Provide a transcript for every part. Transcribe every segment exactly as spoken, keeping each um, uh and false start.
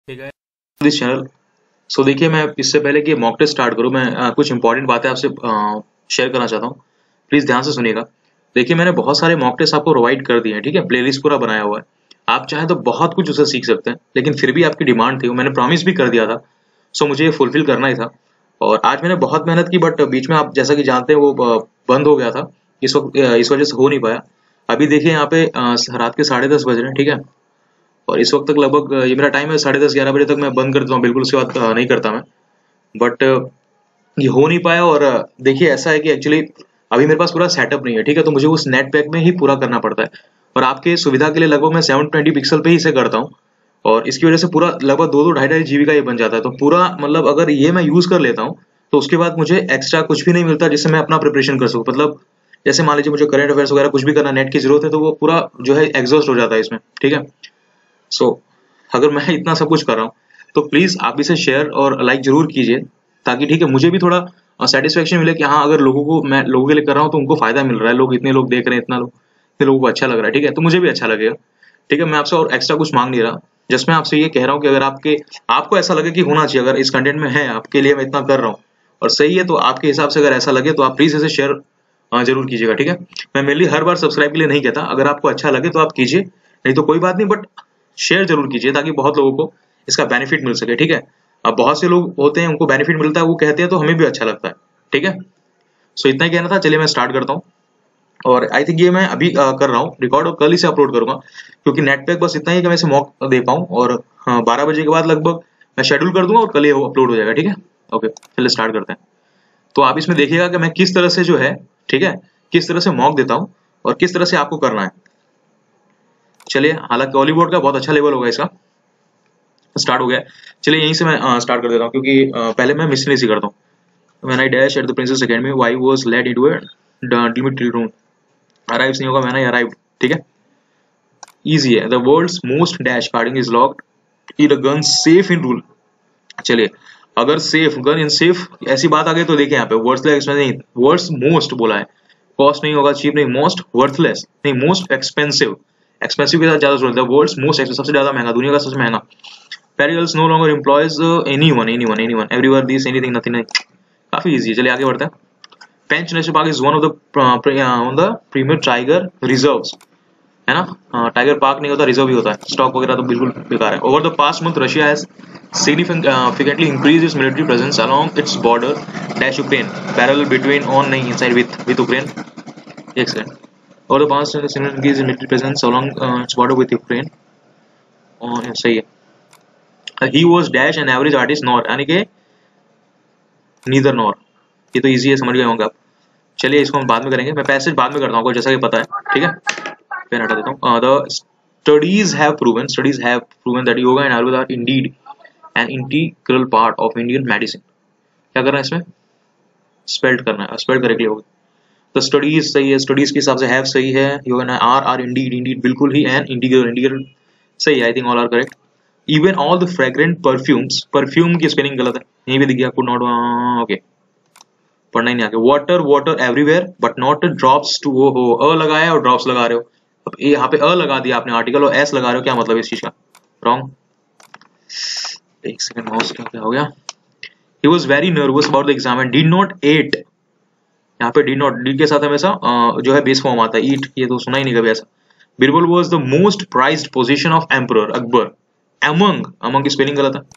This channel. सो देखिए, मैं इससे पहले कि मॉक टेस्ट स्टार्ट करूँ, मैं आ, कुछ इंपॉर्टेंट बातें आपसे शेयर करना चाहता हूँ। प्लीज़ ध्यान से सुनिएगा। देखिए, मैंने बहुत सारे मॉक टेस्ट आपको प्रोवाइड कर दिए हैं, ठीक है। प्लेलिस्ट पूरा बनाया हुआ है, आप चाहें तो बहुत कुछ उससे सीख सकते हैं, लेकिन फिर भी आपकी डिमांड थी, मैंने प्रॉमिस भी कर दिया था, सो मुझे ये फुलफिल करना ही था। और आज मैंने बहुत मेहनत की, बट बीच में आप जैसा कि जानते हैं वो आ, बंद हो गया था। इस वक्त आ, इस वजह से हो नहीं पाया। अभी देखिए यहाँ पे आ, रात के साढ़े दस बज रहे हैं, ठीक है। और इस वक्त तक लगभग ये मेरा टाइम है, साढ़े दस ग्यारह बजे तक मैं बंद कर देता हूँ, बिल्कुल उसके बाद अ, नहीं करता मैं। बट ये हो नहीं पाया। और अ, देखिए, ऐसा है कि एक्चुअली अभी मेरे पास पूरा सेटअप नहीं है, ठीक है। तो मुझे उस नेट पैक में ही पूरा करना पड़ता है। और आपके सुविधा के लिए लगभग मैं सेवन ट्वेंटी पिक्सल पे ही इसे करता हूँ। और इसकी वजह से पूरा लगभग दो दो ढाई ढाई जीबी का ये बन जाता है। तो पूरा मतलब अगर ये मैं यूज कर लेता हूँ, तो उसके बाद मुझे एक्स्ट्रा कुछ भी नहीं मिलता जिससे मैं अपना प्रिपरेशन कर सकूँ। मतलब जैसे मान लीजिए मुझे करंट अफेयर्स वगैरह कुछ भी करना, नेट की जरूरत है, तो वो पूरा जो है एग्जॉस्ट हो जाता है इसमें, ठीक है। सो so, अगर मैं इतना सब कुछ कर रहा हूँ, तो प्लीज आप इसे शेयर और लाइक जरूर कीजिए, ताकि ठीक है मुझे भी थोड़ा सेटिस्फेक्शन मिले कि हाँ, अगर लोगों को मैं लोगों के लिए कर रहा हूँ तो उनको फायदा मिल रहा है, लोग इतने लोग देख रहे हैं, इतना लोग इतने लोगों को अच्छा लग रहा है, ठीक है। तो मुझे भी अच्छा लगेगा, ठीक है। मैं आपसे और एक्स्ट्रा कुछ मांग नहीं रहा, जस्ट मैं आपसे ये कह रहा हूँ कि अगर आपके आपको ऐसा लगे कि होना चाहिए, अगर इस कंटेंट में है आपके लिए मैं इतना कर रहा हूँ और सही है, तो आपके हिसाब से अगर ऐसा लगे तो आप प्लीज इसे शेयर जरूर कीजिएगा, ठीक है। मैं मेनली हर बार सब्सक्राइब के लिए नहीं कहता, अगर आपको अच्छा लगे तो आप कीजिए, नहीं तो कोई बात नहीं, बट शेयर जरूर कीजिए ताकि बहुत लोगों को इसका बेनिफिट मिल सके, ठीक है। अब बहुत से लोग होते हैं उनको बेनिफिट मिलता है, वो कहते हैं तो हमें भी अच्छा लगता है, ठीक है। सो इतना ही कहना था, चलिए मैं स्टार्ट करता हूँ। और आई थिंक ये मैं अभी अ, कर रहा हूँ रिकॉर्ड, और कल ही से अपलोड करूंगा, क्योंकि नेट पैक बस इतना ही कि मैं इसे मॉक दे पाऊँ। और हाँ, बारह बजे के बाद लगभग मैं शेड्यूल कर दूंगा और कल ही अपलोड हो जाएगा, ठीक है। ओके, चलिए स्टार्ट करते हैं। तो आप इसमें देखिएगा कि मैं किस तरह से जो है, ठीक है, किस तरह से मॉक देता हूँ और किस तरह से आपको करना है। चलिए, हालांकि हॉलीवुड का बहुत अच्छा लेवल होगा इसका। स्टार्ट हो गया। चलिए यहीं से मैं स्टार्ट कर देता हूँ, क्योंकि अ, पहले मैं मिसली सी करता हूँ। When I dash at the Princess Academy, why was led into a limited room? Arrives नहीं होगा, मैंने arrived, ठीक है। Easy है। The world's most dash carding is locked. Is the gun safe in rule? चलिए, अगर सेफ गन इन सेफ ऐसी बात आ गई तो देखिए यहाँ पे वर्ड्स नहीं, वर्ड्स मोस्ट बोला है। कॉस्ट नहीं होगा, चीप नहीं, मोस्ट वर्थलेस नहीं, मोस्ट एक्सपेंसिव। एक्सपेंसिव के साथ ज्यादा जोड़ता है। वर्ल्ड्स मोस्ट, सबसे ज्यादा महंगा, दुनिया का सबसे महंगा। Perils no longer employs uh, anyone, anyone, anyone, everywhere, this, anything, nothing, नहीं। काफी इजी है, चलिए आगे बढ़ते हैं। Pench national park is one of the on the premier tiger reserves, है ना। टाइगर पार्क नहीं होता, रिजर्व ही होता है। स्टॉक वगैरह तो बिल्कुल बेकार है। Over the past month Russia has significantly increased its military presence along its border dash Ukraine, parallel between on नहीं inside with with Ukraine। एक second. over the past month significantly increased its military presence along uh, its border with Ukraine। और सही है। he was dash an average artist nor, यानी कि neither nor. ये तो easy है, समझ गए होंगे आप। चलिए इसको हम बाद में करेंगे, मैं पैसेज बाद में करता हूँ जैसा कि पता है, ठीक है। पेन हटा देता हूँ। The studies have proven studies have proven that yoga and Ayurveda are indeed an integral part of Indian medicine. क्या करना है इसमें? स्पेल्ड करना है, स्पेल्ड करेक्टली होगा। द स्टडीज सही है, स्टडीज के हिसाब से हैव सही है, yoga are are indeed indeed बिल्कुल ही, एन इंटीग्रल इंटीग्रल सही है। I think all are correct. Even all the fragrant perfumes, perfume की स्पेलिंग गलत है, यहीं पे दिख गया, कुड नॉट, ओके, पढ़ना ही नहीं आगे। Water water everywhere but not drops to, ओ हो, अ लगाया और ड्रॉप्स लगा रहे हो। अब ये यहाँ पे अ लगा दिया आपने आर्टिकल और एस लगा रहे हो, क्या मतलब इस चीज का? रॉन्ग। एक सेकंड, माउस का क्या हो गया? He was very nervous about the exam and did not eat. यहाँ पे डिड नॉट, डिड के साथ हमेशा अ, जो है बेस फॉर्म आता है, ईट, ये तो सुना ही नहीं कभी ऐसा। Birbal was the most prized position of emperor Akbar. Among, among की स्पेलिंग गलत है।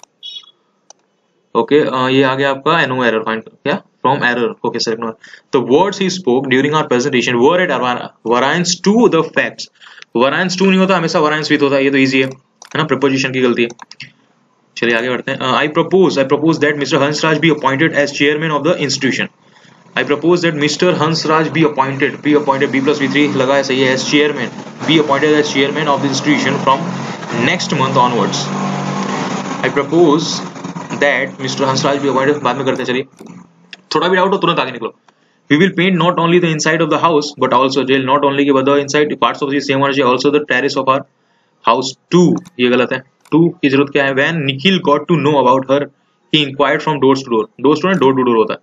ओके okay, uh, ये आ गया आपका एनो एरर फाइंड, क्या from error, okay sir ignore. The words he spoke during our presentation were at variance to the facts. Variance to नहीं होता, हमेशा वराइंस विद होता है, ये तो इजी है, है ना, प्रीपोजिशन की गलती है। चलिए आगे बढ़ते हैं। I propose I propose that mister Hansraj be appointed as chairman of the institution. I propose that mister Hansraj be appointed, be appointed, B plus B three लगा है, सही है, as chairman, be appointed as chairman of the institution from next month onwards. I propose that mister Hansraj भी appointed, बाद में करते हैं। चलिए, थोड़ा भी डाउट हो तुरंत आगे निकलो। We will paint not only the inside of the house but also jail, not only but the inside parts of the same energy, also the terrace of our house too। ये गलत है, to की जरूरत क्या है? When Nikhil got to know about her, he inquired from doors to door। doors to door to door होता है।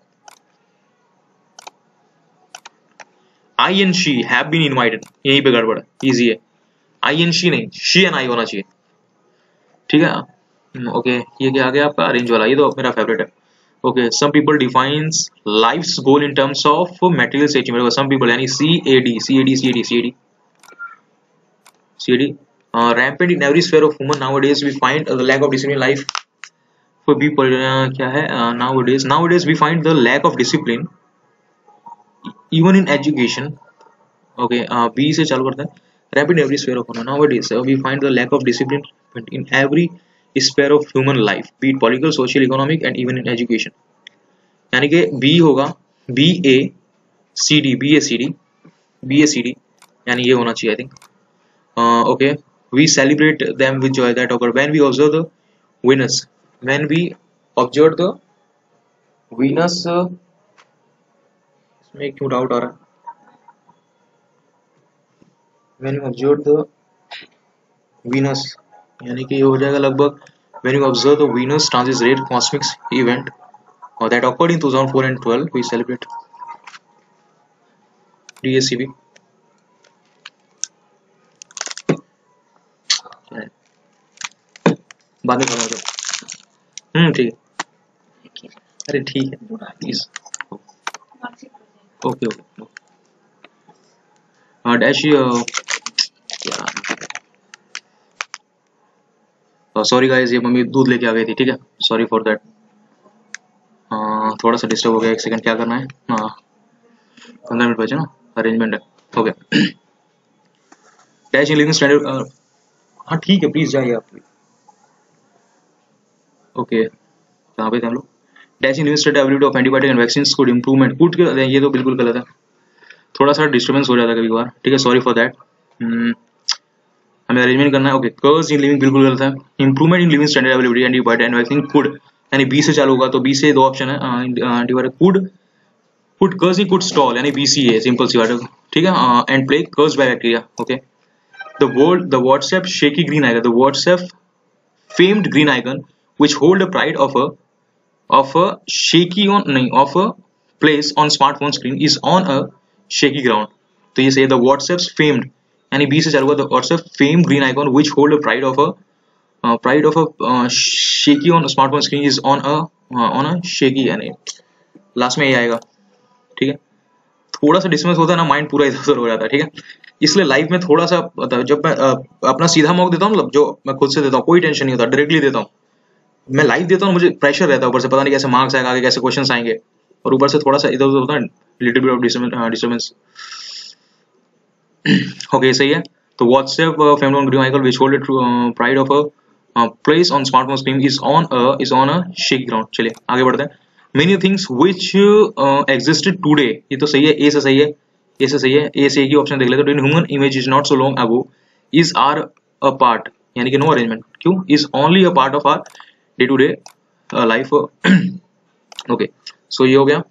I and she have been invited, यहीं पे गड़बड़ है, easy है। I and she नहीं, she and I होना चाहिए, ठीक है। ओके, ये क्या आ गया आपका अरेंज वाला, ये तो मेरा फेवरेट है। Okay, some people defines life's goal in terms of material achievement, some people यानी C A D C A D C A D C A D C A D rampant in every sphere of human nowadays we find uh, the lack of discipline in life for people, uh, क्या है uh, nowadays nowadays we find the lack of discipline even in education. Okay, uh, B से चालू करते हैं। Rampant in every sphere of human nowadays uh, we find the lack of discipline in every sphere of human life, be it political, social, economic and even in education. यानी कि B होगा B A C D B A C D B A C D यानी ये होना चाहिए I think. Okay, we celebrate them with joy that occur when we observe the Venus, when we observe the Venus uh, इसमें क्यों doubt आ रहा है, when you observe the Venus यानी कि ये हो जाएगा लगभग when you observe the Venus transit rate cosmic event or that occurred in two thousand four and twelve we celebrate D A C B। बाद में करना होगा। हम्म ठीक है, अरे ठीक है please. Okay okay dash sorry guys, ये मम्मी दूध लेके आ गई थी, ठीक है, सॉरी फॉर दैट। थोड़ा सा डिस्टर्ब हो गया, एक सेकंड क्या करना है, हाँ पंद्रह मिनट बचे ना, अरेंजमेंट है हो गया। डैश इन लिविंग स्टैंडर्ड, हाँ ठीक है प्लीज जाइए आप। ओके कहाँ पे थे हम लोग, dash in living standard ability of antibiotic and vaccines good improvement could, ये तो बिल्कुल गलत है, थोड़ा सा डिस्टर्बेंस हो जाता है कभी कभार, ठीक है, सॉरी फॉर दैट। हमें अरेंजमेंट करना है। ओके, कर्स इन लिविंग बिल्कुल गलत है, improvement in living standard ability antibiotic and vaccine could, यानी बी से चालू होगा, तो बी से दो ऑप्शन है, antibiotic could could curse he could stall यानी बी सी है, सिंपल सी बात है, ठीक है, and play curse by bacteria. Okay, the world the WhatsApp shaky green icon, the WhatsApp famed green icon which hold the pride of a of a shaky on नहीं of a place on smartphone screen is on a shaky ground, तो ये सही है, the WhatsApp's famed यानी B से चालू हुआ, the WhatsApp famed green icon which hold the pride of a uh, pride of a uh, shaky on smartphone screen is on a uh, on a shaky, यानी last में ये आएगा, ठीक है। थोड़ा सा डिस्टर्बेंस होता है ना, माइंड पूरा इधर उधर हो जाता है, ठीक है, इसलिए लाइफ में थोड़ा सा जब मैं अपना सीधा मॉक देता हूँ, मतलब जो मैं खुद से देता हूँ कोई टेंशन नहीं होता, डायरेक्टली देता हूँ, मैं लाइव देता हूँ मुझे प्रेशर रहता है, ऊपर से पता नहीं कैसे मार्क्स आएगा, आगे कैसे क्वेश्चंस आएंगे, और ऊपर से थोड़ा सा इधर उधर होता है, little bit of disturbance. Okay सही है, तो WhatsApp famed on green icon which hold it pride of a place on smartphone screen is on a is on a shake ground. चलिए आगे बढ़ते हैं। Many things which existed today, ये तो सही है, ए से सही है, ए से सही है, ए से एक ही ऑप्शन देख लेते हैं। Human image is not so long ago is our a part, यानी कि नो अरेंजमेंट, क्यों, is only a part of our day to day life. Okay so ये हो गया,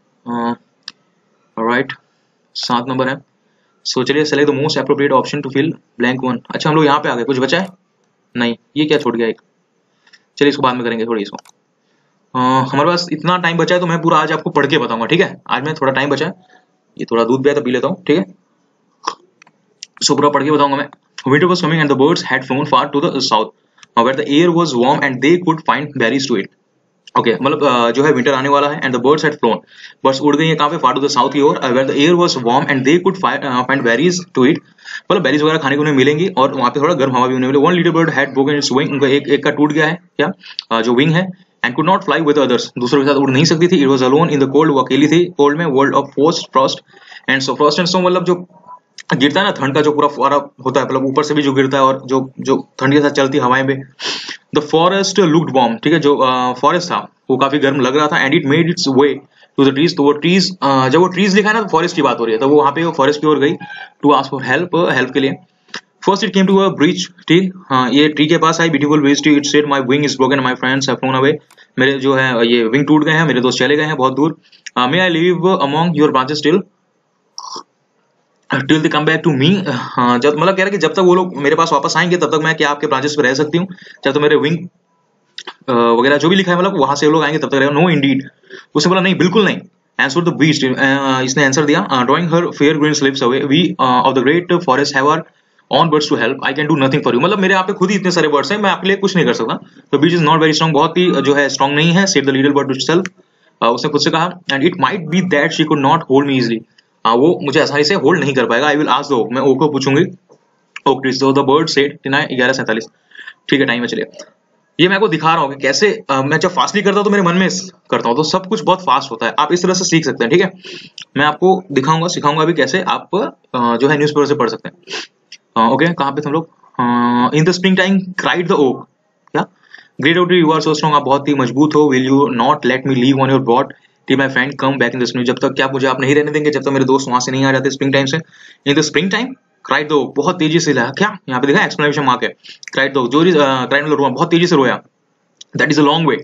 राइट, सात नंबर है। सो चलिए select the most appropriate option to fill blank one. अच्छा हम लोग यहाँ पे आ गए, कुछ बचा है नहीं, ये क्या छूट गया एक, चलिए इसको बाद में करेंगे थोड़ी इसको। uh, हमारे पास इतना टाइम बचा है तो मैं पूरा आज आपको पढ़ के बताऊंगा, ठीक है, आज मैं थोड़ा टाइम बचा है, ये थोड़ा दूध भी है तो पी लेता हूँ, ठीक है, सो पूरा पढ़ के बताऊंगा मैं। Winter was coming and the birds had flown far to the south where the air was warm and they could find berries to eat। Okay मतलब uh, जो है विंटर आने वाला है and the birds had flown, birds उड़ गई हैं कहाँ पे, फार टू द साउथ की ओर, where the air was warm and they could find berries to eat, मतलब बेरीज वगैरह खाने को उन्हें मिलेंगी और वहाँ पे थोड़ा गर्म हवा भी उन्हें मिले। One little bird had broken its wing, उनका एक एक का टूट गया है क्या, uh, जो विंग है, and could not fly with others, दूसरों के साथ उड़ नहीं सकती थी। It was alone in the cold, वो अकेली थी कोल्ड में, world of frost frost and snow, frost and snow मतलब जो गिरता है ना ठंड का, जो पूरा फुहारा होता है, मतलब ऊपर से भी जो गिरता है और जो जो ठंड के साथ चलती है हवाएं में। द फॉरेस्ट लुक्ड वार्म, ठीक है, जो फॉरेस्ट uh, था वो काफी गर्म लग रहा था, and it made its way to the trees, तो वो ट्रीज uh, जब वो ट्रीज लिखा है ना तो फॉरेस्ट की बात हो रही है, तो वो वहां पे वो फॉरेस्ट की ओर गई to ask for help, help के लिए। First it came to a birch, ठीक, हाँ ये ट्री के पास आई, beautiful birch tree, it said my wing is broken my friends have flown away, मेरे जो है ये विंग टूट गए हैं, मेरे दोस्त चले गए हैं बहुत दूर। May I live among your branches still till they come back to me, जब मतलब कह रहा है कि जब तक वो लोग मेरे पास वापस आएंगे तब तक मैं क्या आपके ब्रांचेस पे रह सकती हूँ, जब तक मेरे विंग वगैरह जो भी लिखा है मतलब वहां से लोग आएंगे तब तक रहेगा। नो इंडीड, उसने बोला नहीं बिल्कुल नहीं। आंसर द बीस्ट, इसने आंसर दिया, drawing her fair green slips away, we of the great forest have our own birds to help, I can do nothing for you. मतलब मेरे यहाँ पे खुद ही इतने सारे वर्ड्स हैं, मैं आपके लिए कुछ नहीं कर सकता। तो beech is not very strong, बहुत ही जो है स्ट्रॉन्ग नहीं है, said the little bird to self, उसने खुद से कहा। And it might be that she could not hold me easily, वो मुझे आसानी से होल्ड नहीं कर पाएगा। I will ask the oak, मैं ओक को पूछूंगी। Oak trees, the bird said ग्यारह सैंतालीस, ठीक है टाइम में चलिए। ये मैं आपको दिखा रहा हूँ कि कैसे आ, मैं जब फास्टली करता हूँ तो मेरे मन में करता हूँ, तो सब कुछ बहुत फास्ट होता है। आप इस तरह से सीख सकते हैं, ठीक है। मैं आपको दिखाऊंगा सिखाऊंगा भी कैसे आप आ, जो है न्यूज़पेपर से पढ़ सकते हैं। ओके, कहाँ पे थे हम लोग? In the spring time cried the oak, क्या great oak tree you are so strong, आप बहुत ही मजबूत हो। Will you not let me live on your broad till my friend come back in the spring, जब तक क्या मुझे आप नहीं रहने देंगे जब तक मेरे दोस्त वहां से नहीं आ जाते स्प्रिंग टाइम से। In the spring time cried the oak, बहुत तेजी से, क्या यहाँ पे देखा एक्सक्लेमेशन मार्क है, क्राइड द ओक, जो क्राइड मतलब रोआ, बहुत तेजी से रोया। That is a long way.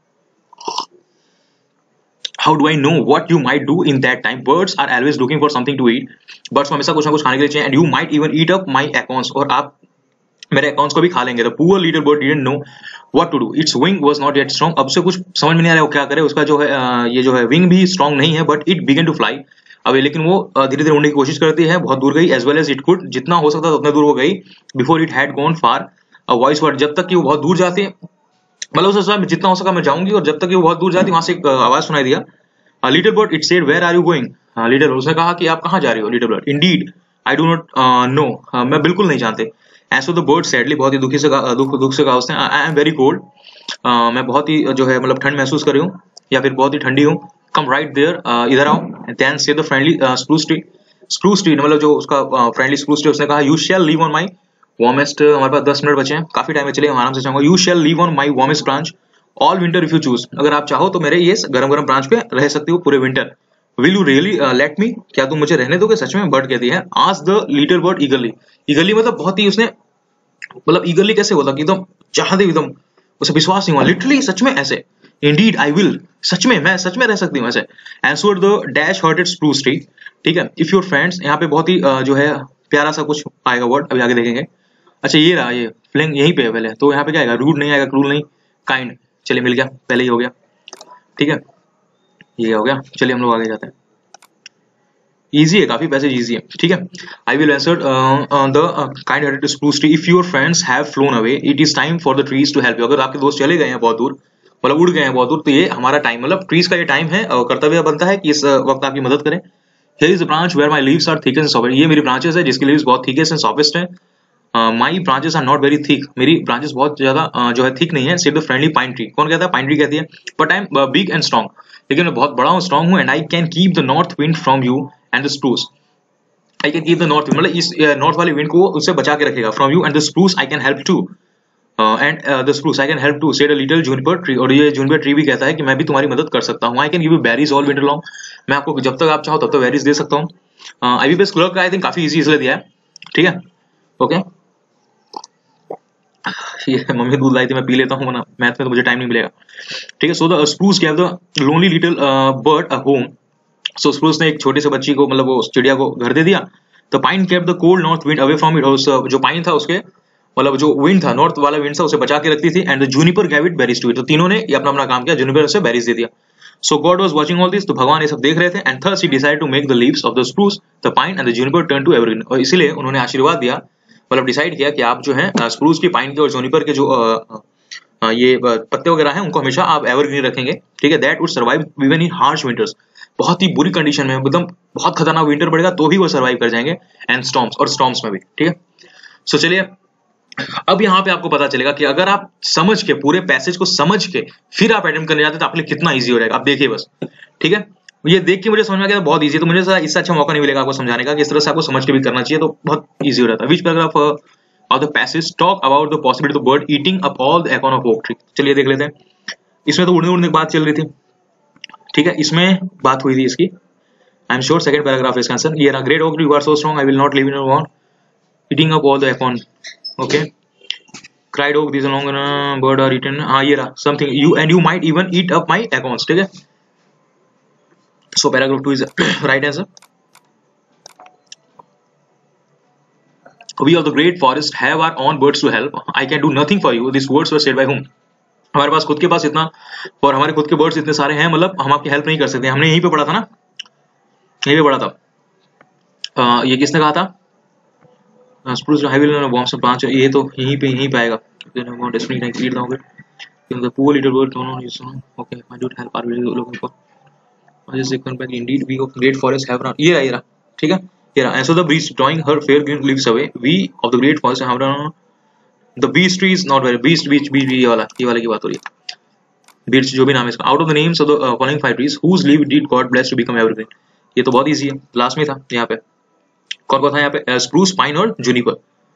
How do I know what you might do in that time? Birds are always looking for something to eat. Birds को हमेशा कुछ ना कुछ खाने के लिए चाहिए। And you might even eat up my acorns, और आप मेरे acorns को भी खा लेंगे। The poor little bird didn't know what to do. Its wing was not yet strong. अब से कुछ समझ में नहीं आ रहा है वो क्या करे। उसका जो है ये जो है विंग भी स्ट्रॉन्ग नहीं है, but it began to fly. अब लेकिन वो धीरे धीरे उड़ने की कोशिश करती है, बहुत दूर गई। As well as it could, जितना हो सकता था उतना दूर वो गई। Before it had gone far, a voice word, जब तक कि वो बहुत दूर जाती है, मतलब उस समय जितना हो सका मैं जाऊंगी, और जब तक वो बहुत दूर जाती वहां से एक आवाज सुनाई दिया। Little bird it said where are you going, little bird, उसने कहा कि आप कहाँ जा रही हो। Little bird indeed I do not know, मैं बिल्कुल नहीं जानते। एज द बर्ड सैडली, बहुत ही दुखी से दुख दुख से कहा उसने, आई एम वेरी कोल्ड, मैं बहुत ही जो है मतलब ठंड महसूस कर रही हूँ, या फिर बहुत ही ठंडी हूँ। कम राइट देयर, इधर आओ। Then said the friendly spruce tree, spruce tree मतलब जो उसका फ्रेंडली स्प्रूस ट्री, उसने कहा you shall live on my warmest, हमारे पास दस मिनट बचे हैं, काफी टाइम में, चलिए हम आराम से चाहूंगा। You shall live on my warmest branch all winter if you choose, अगर आप चाहो तो मेरे ये गरम गरम ब्रांच पे रह सकती हो पूरे winter. Will you really let me, क्या तुम मुझे रहने दोगे सच में? बर्ड कहती है। Ask the little bird eagerly, eagerly मतलब बहुत ही उसने मतलब ईगरली कैसे होता कि एकदम चाहते एकदम, उसे विश्वास नहीं हुआ, लिटरली सच में ऐसे। इंडीड आई विल, सच में मैं सच में रह सकती हूँ ऐसे। Answered the dash hearted spruce tree, ठीक है। इफ योर फ्रेंड्स, यहाँ पे बहुत ही जो है प्यारा सा कुछ आएगा वर्ड, अभी आगे देखेंगे। अच्छा ये रहा, ये फ्लेंग यहीं पे है पहले, तो यहाँ पे क्या आएगा? रूड नहीं आएगा, क्रूल नहीं, काइंड, चलिए मिल गया, पहले ही हो गया, ठीक है ये हो गया। चलिए हम लोग आगे जाते हैं, इजी है काफी, पैसेज इजी है, ठीक है। I will answer the kind hearted spruce tree if your friends have flown away it is time for the trees to help you, अगर आपके दोस्त चले गए हैं बहुत दूर, मतलब उड़ गए हैं बहुत दूर, तो ये हमारा टाइम, मतलब ट्रीज का ये टाइम है, और कर्तव्य बनता है कि इस वक्त आपकी मदद करें। Here is the branch where my leaves are thickest and soft, ये मेरी ब्रांचेस है जिसकी लीव्स बहुत थिकेस्ट एंड सॉफ्टेस्ट है। My branches are not very thick, मेरी ब्रांचेस बहुत ज्यादा uh, जो है थिक नहीं है। सिर्फ द फ्रेंडली पाइन ट्री, कौन कहता है? पाइन ट्री कहती है। But I am big and strong, लेकिन मैं बहुत बड़ा हूँ, स्ट्रॉन्ग हूँ। And I can keep the north wind from you and the spruce, I can keep the north wind, मतलब इस नॉर्थ वाले विंड को उससे बचा के रखेगा। From you and the spruce I can help too, and the spruce I can help too, said a little juniper tree, और ये जूनिपर ट्री भी कहता है कि मैं भी तुम्हारी मदद कर सकता हूँ। I can give you berries all winter long, मैं आपको जब तक आप चाहो तब तक बेरीज दे सकता हूँ। आईबीपीएस क्लर्क का आई थिंक काफी इजी इसलिए दिया है, ठीक है। Okay okay? ये मम्मी दूध लाई थी, मैं पी लेता हूँ, वरना मैथ में तो मुझे टाइम नहीं मिलेगा, ठीक है। So the spruce gave the lonely little bird a home, so spruce ने एक छोटे से बच्ची को, मतलब वो चिड़िया को घर दे दिया। The pine kept the cold north wind away from it, जो पाइन था उसके मतलब जो विंड था, नॉर्थ वाला विंड था, उसे बचा के रखती थी। And the juniper gave it berries to it, तो तीनों ने ये अपना अपना काम किया, जूनिपर से बेरीज दे दिया। So God was watching all this, तो भगवान ये सब देख रहे थे। And thus he decided to make the leaves of the spruce the pine and the juniper turn to evergreen, और इसीलिए उन्होंने आशीर्वाद दिया, मतलब डिसाइड किया कि आप जो है स्प्रूस की, पाइन के और जूनिपर के जो आ, आ, ये पत्ते वगैरह हैं उनको हमेशा आप एवरग्रीन रखेंगे, ठीक है। That would survive even in harsh winters, बहुत ही बुरी कंडीशन में, एकदम बहुत खतरनाक विंटर पड़ेगा तो भी वो सर्वाइव कर जाएंगे। एंड स्टॉर्म्स, और स्टॉर्म्स में भी, ठीक है। सो चलिए अब यहाँ पे आपको पता चलेगा कि अगर आप समझ के पूरे पैसेज को समझ के फिर आप अटेम्प्ट करने जाते हैं तो आपके लिए कितना ईजी हो जाएगा, आप देखिए बस, ठीक है। ये देख के मुझे समझ में आ गया बहुत ईजी, तो मुझे इससे अच्छा मौका नहीं मिलेगा आपको समझाने का कि इस तरह से आपको समझ के भी करना चाहिए, तो बहुत ईजी हो जाता है। Which paragraph of the passage talk about the possibility of bird eating up all the acorn of oak tree, चलिए देख लेते हैं। इसमें तो उड़ने उड़ने की बात चल रही थी, ठीक है, इसमें बात हुई थी इसकी। I am sure second paragraph इसका आंसर ये रहा, great oak tree you are so strong I will not live in your want eating up all the acorn, okay. Cried oak this long bird are eaten, हाँ ये रहा, something you and you might even eat up my acorns, ठीक है। So paragraph two is right answer. We of the great forest have our own birds to help. I can do nothing for you. These words were said by whom? हमारे पास खुद के पास इतना और हमारे खुद के बर्ड्स इतने सारे हैं, मतलब हम आपकी हेल्प नहीं कर सकते। हमने यहीं पे पढ़ा था ना, यहीं पे पढ़ा था। आ, ये किसने कहा था? स्प्रूस हाई विल बॉम्ब से पांच, ये तो यहीं पे यहीं पे आएगा। Destiny can create now in the poor little world town on his own. Okay, I don't help are really looking for. I just come back. Indeed, we of great forest have run. ये रहा ये रहा, ठीक है ये रहा. And so the beast drawing her fair green leaves away. We of the great forest have run. The beast tree is not very beast beach beach ये वाला ये वाले की बात हो रही है. Beast जो भी नाम है इसका. Out of the names of the uh, following five trees, whose leaf did God bless to become evergreen? ये तो बहुत easy है. Last में था यहाँ पे. कौन कौन था यहाँ पे? uh, spruce, pine और juniper.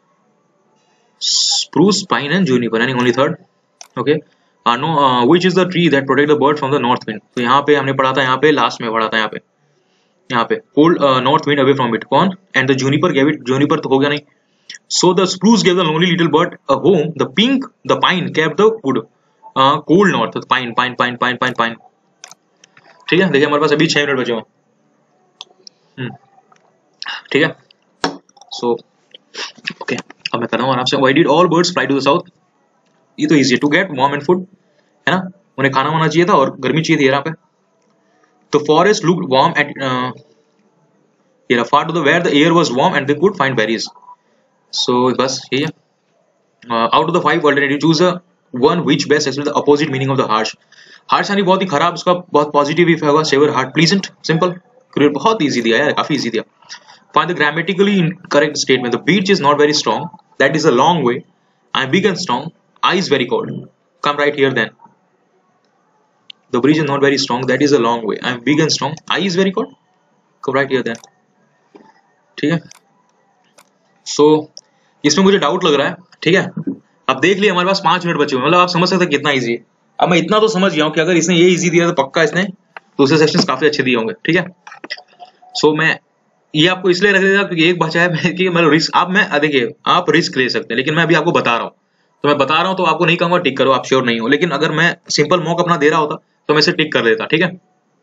Spruce, pine and juniper. यानी only third. Okay. Uh, no, uh, which is the tree that protect the bird from the north wind? तो यहाँ पे हमने पढ़ा था, यहाँ पे लास्ट में पढ़ा था, यहाँ पे यहाँ पे cold uh, north wind away from it. कौन? And the juniper gave it. Juniper तो हो गया नहीं. So the spruce gave the lonely little bird a home. The pink, the pine kept the wood uh, cold north. Pine, pine, pine, pine, pine, pine. ठीक है, देखिए हमारे पास अभी छह मिनट बचे हुए हैं. ठीक है, so okay, अब मैं कर रहा हूँ आराम से. Why did all birds fly to the south? ये तो easy है. To get warm and food, है ना, उन्हें खाना वाना चाहिए था और गर्मी चाहिए थी. यहाँ पे तो forest looked warm at uh, here far to the where the air was warm and they could find berries. So बस यही है. uh, out of the five alternative choose a one which best explains the opposite meaning of the harsh. harsh यानी बहुत ही खराब, उसका बहुत positive if होगा. Severe, hard, pleasant, simple. बहुत इजी दिया यार, काफी इजी दिया. find the grammatically incorrect statement. The beach is not very strong, that is a long way. I am big and strong, I is very cold. Come right here then. The bridge is not very strong, that is a long way. I am big and strong, I is very cold. Come right here then. ठीक है, so इसमें मुझे doubt लग रहा है. ठीक है, अब देख लिया हमारे पास पांच मिनट बचे हुए, मतलब आप समझ सकते हैं कितना इजी है. अब मैं इतना तो समझ गया हूँ कि अगर इसने ये इजी दिया तो पक्का इसने दूसरे सेक्शंस काफी अच्छे दिए होंगे. ठीक है, सो so, मैं ये आपको इसलिए रख देता क्योंकि एक बचा है कि मतलब रिस्क. आप मैं देखिए आप रिस्क ले सकते हैं, लेकिन मैं अभी आपको बता रहा हूँ, तो मैं बता रहा हूँ तो आपको नहीं कहूंगा टिक करो, आप श्योर नहीं हो. लेकिन अगर मैं सिंपल मॉक अपना दे रहा होता तो मैं इसे टिक कर देता. ठीक है,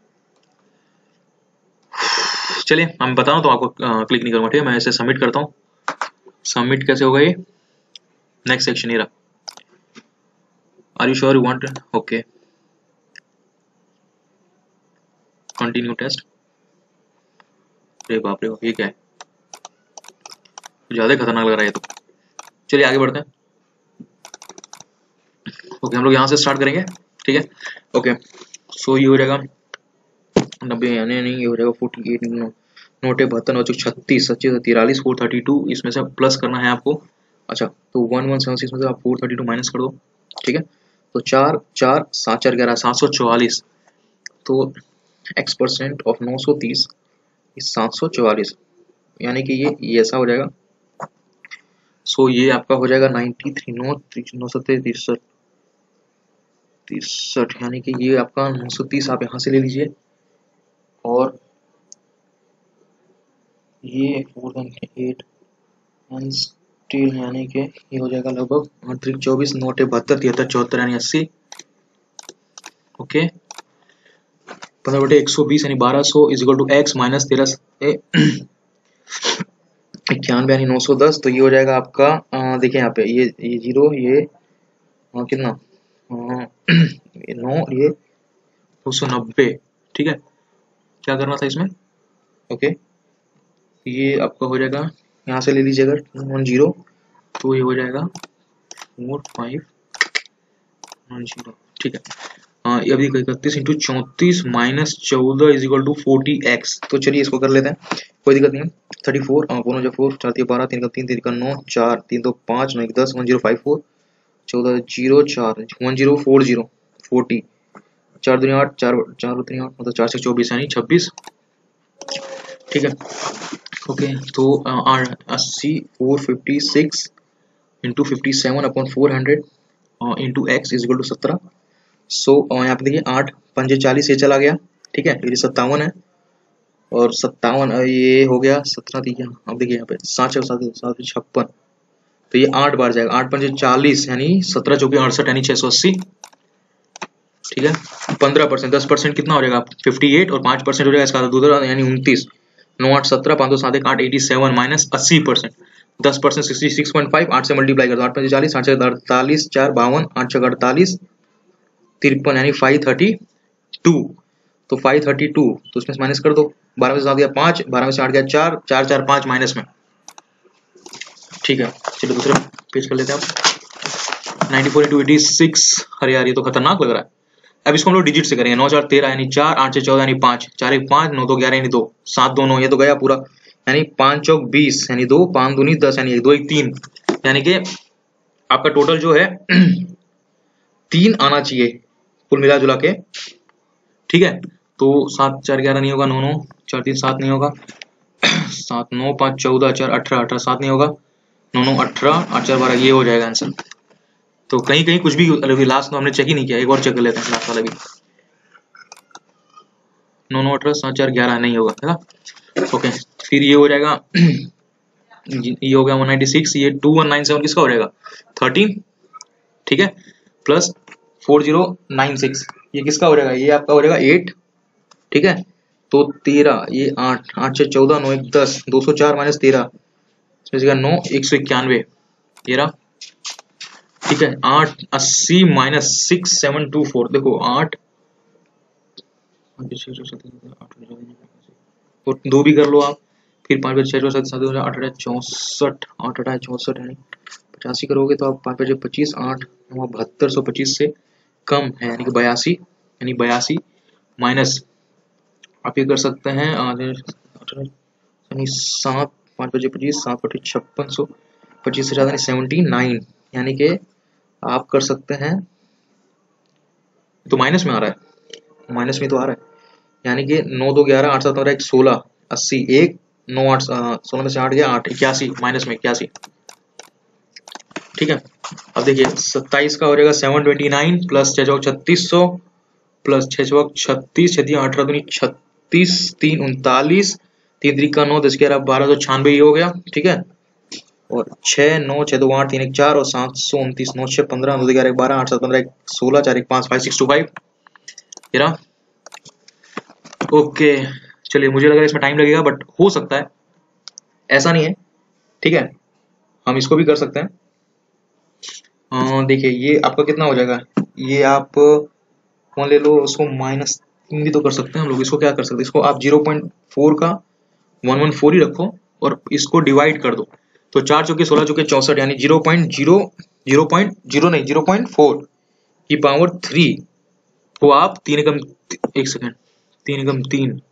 चलिए मैं बता रहा हूँ तो आपको क्लिक नहीं करूंगा. ठीक है, मैं इसे सबमिट करता हूँ. सबमिट कैसे होगा ये? नेक्स्ट सेक्शन ये रहा. Are you sure you want? Okay, continue test. अरे बाप रे बाप, ये क्या है? ज्यादा खतरनाक लग रहा है ये तो. चलिए आगे बढ़ते हैं. ओके, हम लोग यहाँ से स्टार्ट करेंगे. ठीक है, ओके, सो ये हो जाएगा नब्बे, यानी नहीं ये हो जाएगा फोर्टी एट, नोटे बहत्तर, नौ छत्तीस, सच्चे तिरालीस, फोर थर्टी टू. इसमें से प्लस करना है आपको. अच्छा, तो वन वन सेवन सिक्स में से आप फोर थर्टी टू माइनस कर दो. ठीक है, तो चार चार सात चार ग्यारह, सात सौ चौवालीस. तो एक्स परसेंट ऑफ नौ सौ तीस सात सौ चौवालीस, यानी कि ये ये ऐसा हो जाएगा. सो ये आपका हो जाएगा नाइन्टी थ्री, नौ नौ सत्तर तिरसठ तिरसठ, यानी कि ये आपका नौ सौ तीस आप यहाँ से ले लीजिए. और ये फोर एट स्टील, यानी कि ये हो जाएगा लगभग आठ चौबीस, नोटे बहत्तर, तिहत्तर, चौहत्तर यानी अस्सी. ओके, पंद्रह बटे एक सौ बीस यानी बारह सौ is equal to x minus तेरह इक्यानवे यानी नौ सौ दस. तो ये हो जाएगा आपका, देखिए यहाँ पे ये ये जीरो, ये आ, कितना आ, नौ, ये दो सौ नब्बे. ठीक है, क्या करना था इसमें? ओके, ये आपका हो जाएगा, यहाँ से ले लीजिएगा वन जीरो, तो ये हो जाएगा फोर फाइव वन जीरो. ठीक है, हाँ, ये अभी इकतीस इंटू चौंतीस माइनस चौदह is equal to forty x. तो चलिए इसको कर लेते हैं, कोई दिक्कत नहीं है. थर्टी फोर, फोर जो फोर, चार तीन बारह, तीन का तीन, तीन का नौ, चार तीन दो पाँच, नौ एक दस, वन जीरो फाइव फोर, चौदह जीरो चार, one zero four zero, forty, चार दुनिया आठ, चार चार उतनी आठ, मतलब चार से चौबीस यानी छब्बीस. ठीक है, ओके, तो अस्सी, four fifty six into fifty seven upon four hundred into x is equal to सत्रह. सो यहाँ पे देखिए आठ पंजे चालीस, ये चला गया. ठीक है, ये सत्तावन है और सत्तावन ये हो गया सत्रह. ठीक है, अब देखिए यहाँ पे सात सात सात छप्पन, तो ये आठ बार जाएगा. आठ पंजे चालीस यानी सत्रह चौकी अड़सठ यानी छह सौ अस्सी. ठीक है, पंद्रह परसेंट, दस परसेंट कितना हो जाएगा? फिफ्टी एट, और पांच परसेंट हो जाएगा इसका दूसरा यानी उनतीस. नौ आठ सत्रह, पाँच दो सात एक आठ, एटी सेवन माइनस अस्सी परसेंट. दस percent sixty six point five, आठ से मल्टीप्लाई कर दो. आठ पंजे चालीस, आठ से अड़तालीस, चार बावन, आठ छः अड़तालीस, तिरपन यानी फाइव थर्टी टू. तो फाइव थर्टी टू, तो उसमें से माइनस कर दो. बारह में से सात गया पाँच, बारह में से आठ गया चार, चार चार पाँच माइनस में ठीक है, चलिए दूसरा पेज कर लेते हैं आप। Ninety four into eighty six, अरे यार ये तो खतरनाक लग रहा है। अब इसको हम लोग डिजिट से करेंगे। नौ चार तेरह यानी चार, आठ छः चौदह यानी पाँच, चार एक पाँच, नौ दो ग्यारह यानी दो, सात दो नौ, ये तो गया पूरा, यानी पाँच चौक बीस यानी दो, पाँच दूनी दस यानी एक, दो एक तीन, यानी कि आपका टोटल जो है तीन आना चाहिए कुल मिला जुला के। ठीक है, तो सात चार ग्यारह नहीं होगा, नौ नौ चार तीन सात नहीं होगा, सात नौ पाँच चौदह, चार अठारह, अठारह सात नहीं होगा, नौ नौ अठारह, आठ चार बारह, ये हो जाएगा आंसर। तो कहीं कहीं कुछ भी, अभी लास्ट तो हमने चेक ही नहीं किया, एक और चेक कर लेते हैं लास्ट वाला भी। नौ नौ अठारह, सात चार ग्यारह नहीं होगा, है ना। ओके, फिर ये हो जाएगा ये हो गया वन नाइन्टी सिक्स, ये टू वन नाइन सेवन किसका हो जाएगा, थर्टीन, ठीक है, plus four zero nine six, ये किसका हो जाएगा, ये आपका हो जाएगा एट, ठीक है, तो तेरह, ये आठ, आठ से चौदह, नौ एक दस, दो सौ चार माइनस तेरह, इसमें नौ, एक सौ इक्यानवे, तेरह, ठीक है, आठ अस्सी minus six seven two four, देखो आठ, तो दो भी कर लो आप, फिर पाँच बजे छः सौ सात सात आठ अठारह चौंसठ, आठ अठारह चौंसठ यानी पचासी करोगे तो आप पाँच बजे पच्चीस, आठ नौ बहत्तर, सौ पच्चीस से कम है यानी कि बयासी, यानी बयासी माइनस आप ये कर सकते हैं यानी सात, पाँच बजे पच्चीस, सात बटे छप्पन सौ, पच्चीस से ज़्यादा सेवेंटी नाइन, यानी कि आप कर सकते हैं, तो माइनस में आ रहा है, माइनस में तो आ रहा है, यानी कि नौ दो ग्यारह, आठ सात पंद्रह, एक सोलह, अस्सी, एक नौ आठ, सोलह में से आठ गया आठ, इक्यासी, माइनस में इक्यासी, ठीक है। अब देखिए सत्ताईस का हो जाएगा सेवन ट्वेंटी नाइन, प्लस छः चौक छत्तीस सौ, प्लस छः चौक छत्तीस, छः अठारह दूनी छत्तीस, तीन उनतालीस, तीन त्रिका नौ, दस ग्यारह बारह, सौ छियानवे हो गया, ठीक है, और छः नौ, छः दो आठ, तीन एक चार, और सात सौ उनतीस, नौ छः पंद्रह, नौ ग्यारह बारह, आठ सात पंद्रह, एक सोलह, चार एक पाँच, फाइव सिक्स टू फाइव, ये रहा। ओके, चलिए मुझे लगा इसमें टाइम लगेगा, बट हो सकता है, ऐसा नहीं है, ठीक है, हम इसको भी कर सकते हैं। देखिए ये आपका कितना हो जाएगा, ये आप वन ले लो, उसको माइनस तीन भी तो कर सकते हैं हम लोग, इसको क्या कर सकते हैं, इसको आप जीरो पॉइंट फोर का वन वन फोर ही रखो और इसको डिवाइड कर दो, तो चार चौके सोलह चौके चौसठ, यानी zero point zero zero point zero नहीं जीरो पॉइंट फोर की पावर थ्री को आप तीन एकम, एक सेकेंड, तीन एकम तीन,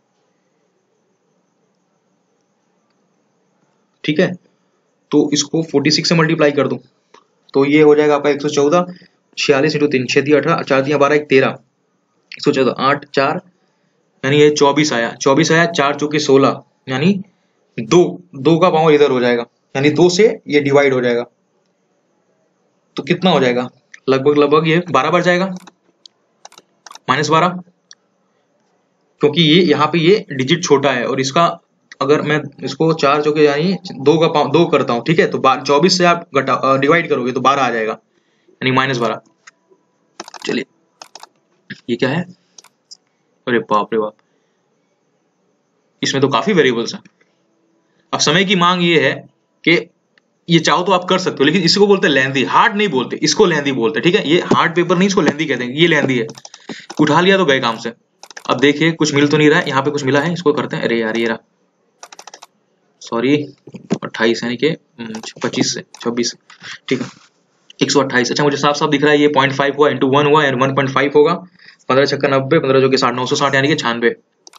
ठीक है, तो इसको फोर्टी सिक्स से मल्टीप्लाई कर दो, तो ये हो जाएगा आपका एक सौ चौदह, छियालीस इंटू तीन, छः दिया अठारह, चार दिया बारह, एक तेरह, एक सौ चौदह, आठ चार, यानी ये चौबीस आया, चौबीस आया, चार चौके सोलह, यानी दो, दो का पावर इधर हो जाएगा, यानी दो से ये डिवाइड हो जाएगा, तो कितना हो जाएगा, लगभग लगभग ये बारह बार जाएगा, माइनस बारह, क्योंकि ये यहाँ पे ये डिजिट छोटा है, और इसका अगर मैं इसको चार चौके यानी दो का पावर दो करता हूँ, ठीक है, तो चौबीस से आप घटा डिवाइड करोगे तो बारह आ जाएगा, यानी माइनस बारह। चलिए ये क्या है, अरे बाप रे बाप, इसमें तो काफी वेरिएबल्स हैं। अब समय की मांग ये है कि ये चाहो तो आप कर सकते हो, लेकिन इसको बोलते हैं लेंदी, हार्ड नहीं बोलते, इसको लेंदी बोलते हैं, ठीक है, ये हार्ड पेपर नहीं, इसको लेंदी कहते हैं, ये लेंदी है, उठा लिया तो गए काम से। अब देखिए कुछ मिल तो नहीं रहा है, यहाँ पे कुछ मिला है, इसको करते हैं, अरे यार ये रहा, सॉरी अट्ठाईस यानी कि पच्चीस से छब्बीस, ठीक है, एक सौ अट्ठाईस, अच्छा मुझे साफ साफ दिख रहा है, ये पॉइंट फाइव हुआ इंटू वन हुआ, यानी वन पॉइंट फाइव होगा, पंद्रह छक्का नब्बे, पंद्रह जो के साठ, नौ सौ साठ यानी कि छियानवे,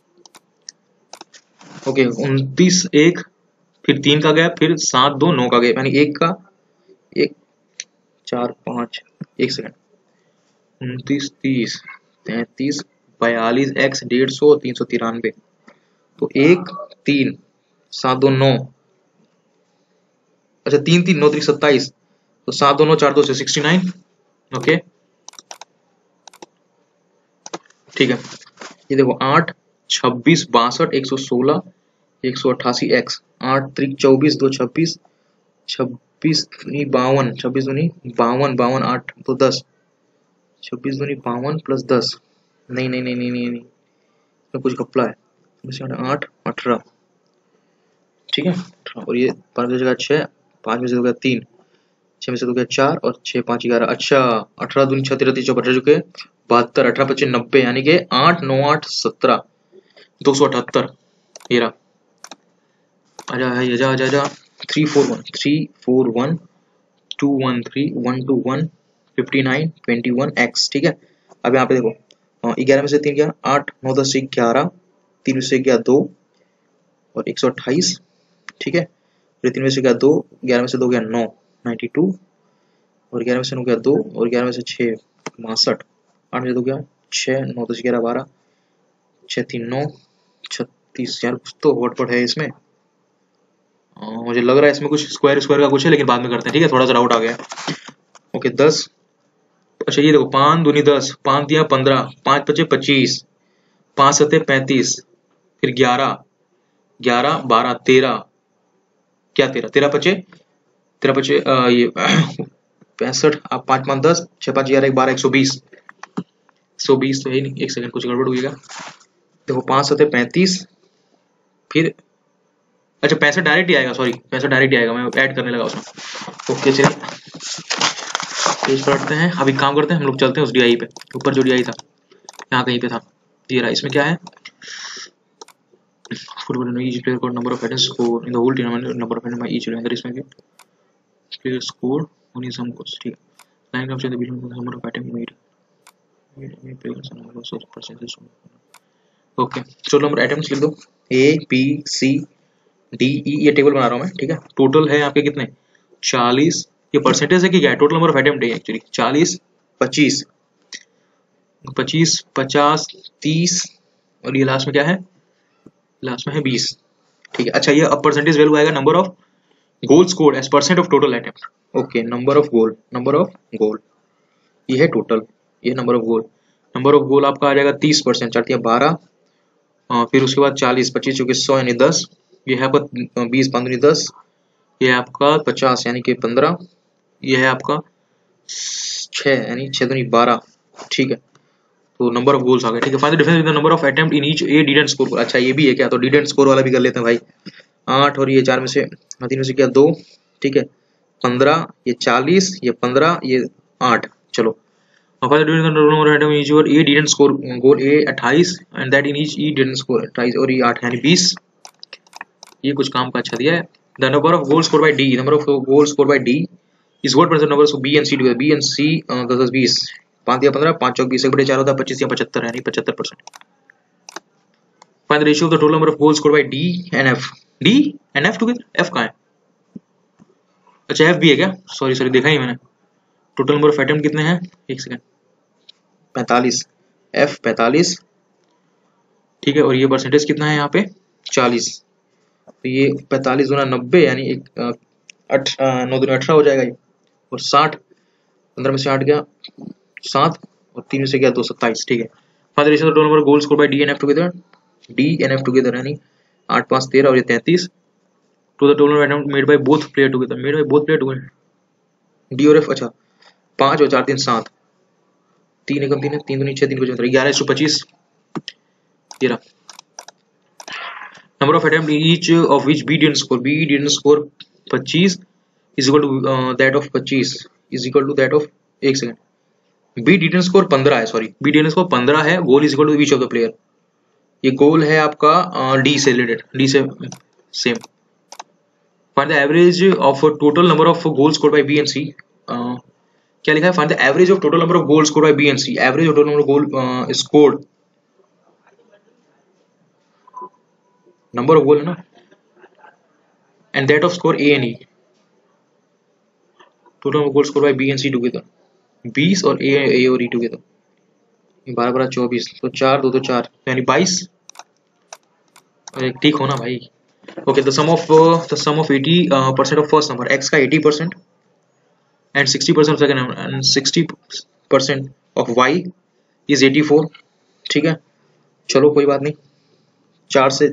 ओके, उनतीस एक, फिर तीन का गैप, फिर सात दो नौ का गैप, यानी एक का एक, चार पाँच, एक सेकंड, उनतीस तीस तैतीस बयालीस, एक्स डेढ़ सौ, तीन सौ तिरानवे, तो एक तीन, सात दो नौ, अच्छा तीन तीन नौ तीन सत्ताईस, तो सात दो नौ चार दो से सिक्सटी नाइन, ओके, ठीक है, ये देखो आठ छब्बीस बासठ, एक सौ सोलह, एक सौ अट्ठासी एक्स, आठ त्रिक चौबीस, दो छब्बीस, छब्बीस दूनी बावन, छब्बीस दूनी बावन, बावन आठ तो दस, छब्बीस दूनी बावन प्लस दस, नहीं नहीं नहीं नहीं नहीं, नहीं कुछ घपला है, आठ अठारह, ठीक है, और ये पाँच में से गया छः, पाँच में से हो गया तीन, छः में से हो गया चार, और छः पाँच ग्यारह, अच्छा अठारह दूनी छत्तीस तीस चौपन चुके बहत्तर, अठारह पच्चीस नब्बे, यानी कि आठ नौ आठ सत्रह, दो सौ अठहत्तर, ये रहा, आजा आजा आजा आजा, three four one three four one two one three one two one fifty nine twenty one x. ठीक है, अब यहाँ पे देखो ग्यारह में से तीन गया आठ, नौ दस से ग्यारह, तीन से गया दो और एक सौ अट्ठाईस। ठीक है, फिर तीन में से गया दो, ग्यारह में से दो गया नौ, नाइन्टी टू, और ग्यारह में से नौ गया दो, और ग्यारह में से छः बासठ, आठ में से दो गया छः, नौ दस ग्यारह बारह, छः तीन नौ, छत्तीस। यार कुछ तो हॉटपॉट है इसमें, आ, मुझे लग रहा है इसमें कुछ स्क्वायर स्क्वायर का कुछ है, लेकिन बाद में करते हैं। ठीक है, थोड़ा सा डाउट आ गया। ओके दस, अच्छा ये देखो पाँच दूनी दस, पाँच दिया पंद्रह, पाँच पचे पच्चीस, पाँच सत्ते पैंतीस, फिर ग्यारह, ग्यारह बारह तेरह, क्या तेरह, तेरह पचे तेरह पचे आ, ये पैंसठ, आप पाँच पाँच दस, छः पाँच ग्यारह, एक बारह, एक सौ बीस, सौ बीस तो है ही नहीं, एक सेकंड कुछ गड़बड़ हुईगा। देखो पाँच सत्ते पैंतीस, फिर अच्छा पैंसठ डायरेक्ट ही आएगा, सॉरी पैंसठ डायरेक्ट ही आएगा, मैं ऐड करने लगा उसमें। ओके चलिए पेज पलटते हैं। अभी काम करते हैं हम लोग, चलते हैं उस डीआई पे। ऊपर जो डीआई था यहाँ कहीं पे था, ये रहा। इसमें क्या है, football each player code number of attempts score in the whole tournament, number of attempts by each player, इसमें भी player score only some course. ठीक है, line of the between number of attempt made players number of percentage. Okay चलो number attempts लिख दो, A B C D E, ये table बना रहा हूँ मैं। ठीक है, टोटल है आपके कितने चालीस, ये परसेंटेज है कि क्या है, टोटल नंबर ऑफ अटेम्प्ट है एक्चुअली चालीस, पच्चीस, पच्चीस, पचास, तीस, और ये लास्ट में क्या है, लास्ट में है बीस। ठीक है, अच्छा ये अब परसेंटेज वैल्यू आएगा number of goal score as percent of total attempt. Okay number of goal, number of goal ये है टोटल, ये number of goal, number of goal आपका आ जाएगा तीस परसेंट, चार बारह, फिर उसके बाद चालीस, पच्चीस चौके सौ यानी दस, ये है आपका बीस, पंद्रह दस, ये है आपका पचास यानी कि पंद्रह, ये है आपका छः यानी छः दूनी बारह। ठीक है, तो नंबर ऑफ गोल्स आ गए। ठीक है, find the difference between the number of attempt in each A didn't score. अच्छा ये भी है क्या, तो डिडंट स्कोर वाला भी कर लेते हैं भाई। आठ और ये चार में से तीन में से क्या दो, ठीक है पंद्रह, ये चालीस, ये पंद्रह, ये आठ। चलो find the difference between the number of attempt in each A didn't score goal, A अट्ठाईस and that in each E didn't score अट्ठाईस, और ये आठ यानी बीस। ये कुछ काम का अच्छा दिया है। The number of goal score by D, number of goal score by D is what percent number of B and C together, B and C दस दस बीस, पाँच या पंद्रह, पाँच चौक बीस, एक बटे चार होता है पच्चीस या पचहत्तर, यानी पचहत्तर percent. Find the ratio of the total number of goal score by D and F, D and F together, F कहाँ है, अच्छा एफ भी है क्या, सॉरी सॉरी देखा ही मैंने। टोटल नंबर ऑफ अटेम्प्ट कितने हैं, एक सेकंड, पैंतालीस, एफ पैंतालीस। ठीक है, और ये परसेंटेज कितना है यहाँ पे चालीस, तो ये पैंतालीस गुना नब्बे यानी एक नौ दूनी अठारह हो जाएगा ये, और साठ, पंद्रह में से आठ गया सात, और तीन में से गया दो, सत्ताईस। ठीक है, find the ratio of the total number of goal score by D and F together, D and F together यानी आठ पाँच तेरह और ये तैंतीस, to the total number attempt made by both player together, made by both player together, D और F. अच्छा पाँच और चार तीन सात, तीन एकम तीन है, तीन दूनी छः, तीन पचहत्तर, ग्यारह सौ पच्चीस। ये रहा number of attempt each of which B didn't score, B didn't score पच्चीस is equal to uh, that of पच्चीस is equal to that of, एक सेकंड, B didn't score पंद्रह है, सॉरी B didn't score पंद्रह है, गोल is equal to each of the player, ये गोल है आपका uh, D से रिलेटेड, D से same. find the average of total number of goals scored by B and C, uh, क्या लिखा है, find the average of total number of goals scored by B and C, average of total number of goal uh, scored, number of goal है ना, and that of score A and E, total number goal score by B and C together, बीस और ए ए और ई together, बारह बारह चौबीस, तो चार दो तो चार यानी बाईस, और एक ठीक होना भाई। Okay the sum of the sum of eighty percent of first number, x का eighty percent and sixty percent second number and sixty percent of y is eighty four. ठीक है, चलो कोई बात नहीं, चार से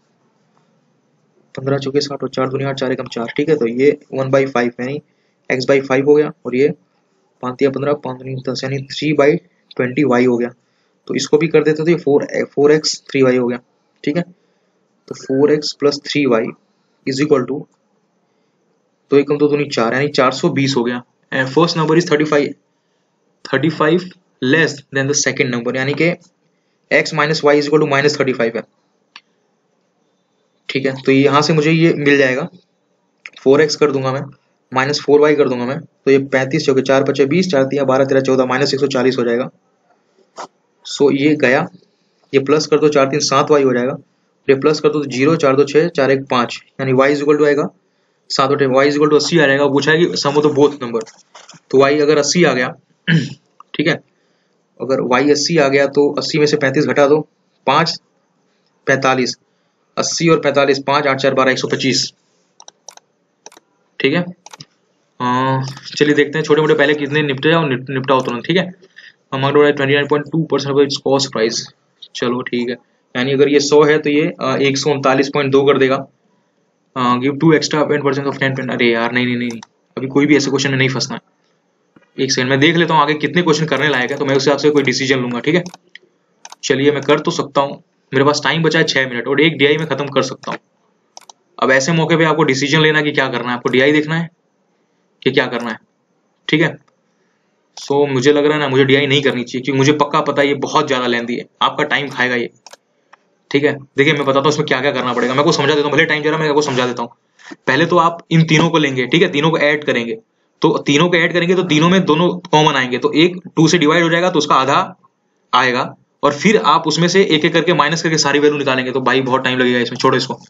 पंद्रह चौके साठ और चार दुनिया चार एकम चार। ठीक है, तो ये वन बाई फाइव यानी एक्स बाई फाइव हो गया, और ये पाँच या पंद्रह, पाँच दुनी दस यानी थ्री बाई ट्वेंटी वाई हो गया। तो इसको भी कर देते तो ये four four x three y हो गया। ठीक है, तो four x plus three y is equal to, तो एकम दो दुनी चार यानी चार सौ बीस हो गया। And first number is thirty five, thirty five less than the second number, यानी कि x minus y is equal to minus thirty five है। ठीक है, तो यहाँ से मुझे ये मिल जाएगा फोर एक्स कर दूंगा मैं, माइनस फोर वाई कर दूंगा मैं, तो ये पैंतीस चौके चार पचे बीस, चार तिया बारह तेरह चौदह, माइनस एक सौ चालीस हो जाएगा। सो ये गया, ये प्लस कर दो चार तीन सात वाई हो जाएगा, ये प्लस कर दो तो जीरो, चार दो छः, चार एक पाँच, यानी वाई इज इक्वल टू आएगा सात और वाई इज इक्वल टू अस्सी आ जाएगा। पूछा है कि sum of the both number, तो वाई अगर अस्सी आ गया ठीक है, अगर वाई अस्सी आ गया तो अस्सी में से पैंतीस घटा दो, पाँच पैंतालीस, अस्सी और पैंतालीस, पाँच आठ चार बारह, एक सौ पच्चीस। ठीक है, चलिए देखते हैं छोटे मोटे पहले कितने निपटे जाओ, निप, निपटाओ तुरंत। ठीक है, अमाउंट हो रहा है twenty nine point two percent of its cost price. चलो ठीक है, यानी अगर ये सौ है तो ये एक सौ उनतालीस पॉइंट दो कर देगा। Give two extra pen percent of ten pen. अरे यार नहीं नहीं नहीं, अभी कोई भी ऐसे क्वेश्चन में नहीं फंसना है। एक सेकंड मैं देख लेता हूँ आगे कितने क्वेश्चन करने लायक है, तो मैं उससे आपसे कोई डिसीजन लूंगा। ठीक है, चलिए मैं कर तो सकता हूँ, मेरे पास टाइम बचा है छह मिनट और एक डीआई में खत्म कर सकता हूँ। अब ऐसे मौके पे आपको डिसीजन लेना कि क्या करना है, आपको डीआई देखना है कि क्या करना है। ठीक है, सो so, मुझे लग रहा है ना मुझे डीआई नहीं करनी चाहिए, क्योंकि मुझे पक्का पता है ये बहुत ज्यादा लेंथी है, आपका टाइम खाएगा ये। ठीक है, देखिए मैं बताता हूँ इसमें क्या क्या करना पड़ेगा, मैं आपको समझा देता हूँ, भले टाइम जरा मैं आपको समझा देता हूँ। पहले तो आप इन तीनों को लेंगे, ठीक है, तीनों को ऐड करेंगे, तो तीनों को ऐड करेंगे तो तीनों में दोनों कॉमन आएंगे, तो एक टू से डिवाइड हो जाएगा तो उसका आधा आएगा, और फिर आप उसमें से एक एक करके माइनस करके सारी वैल्यू निकालेंगे। तो भाई बहुत टाइम लगेगा इसमें, छोड़ो इसको,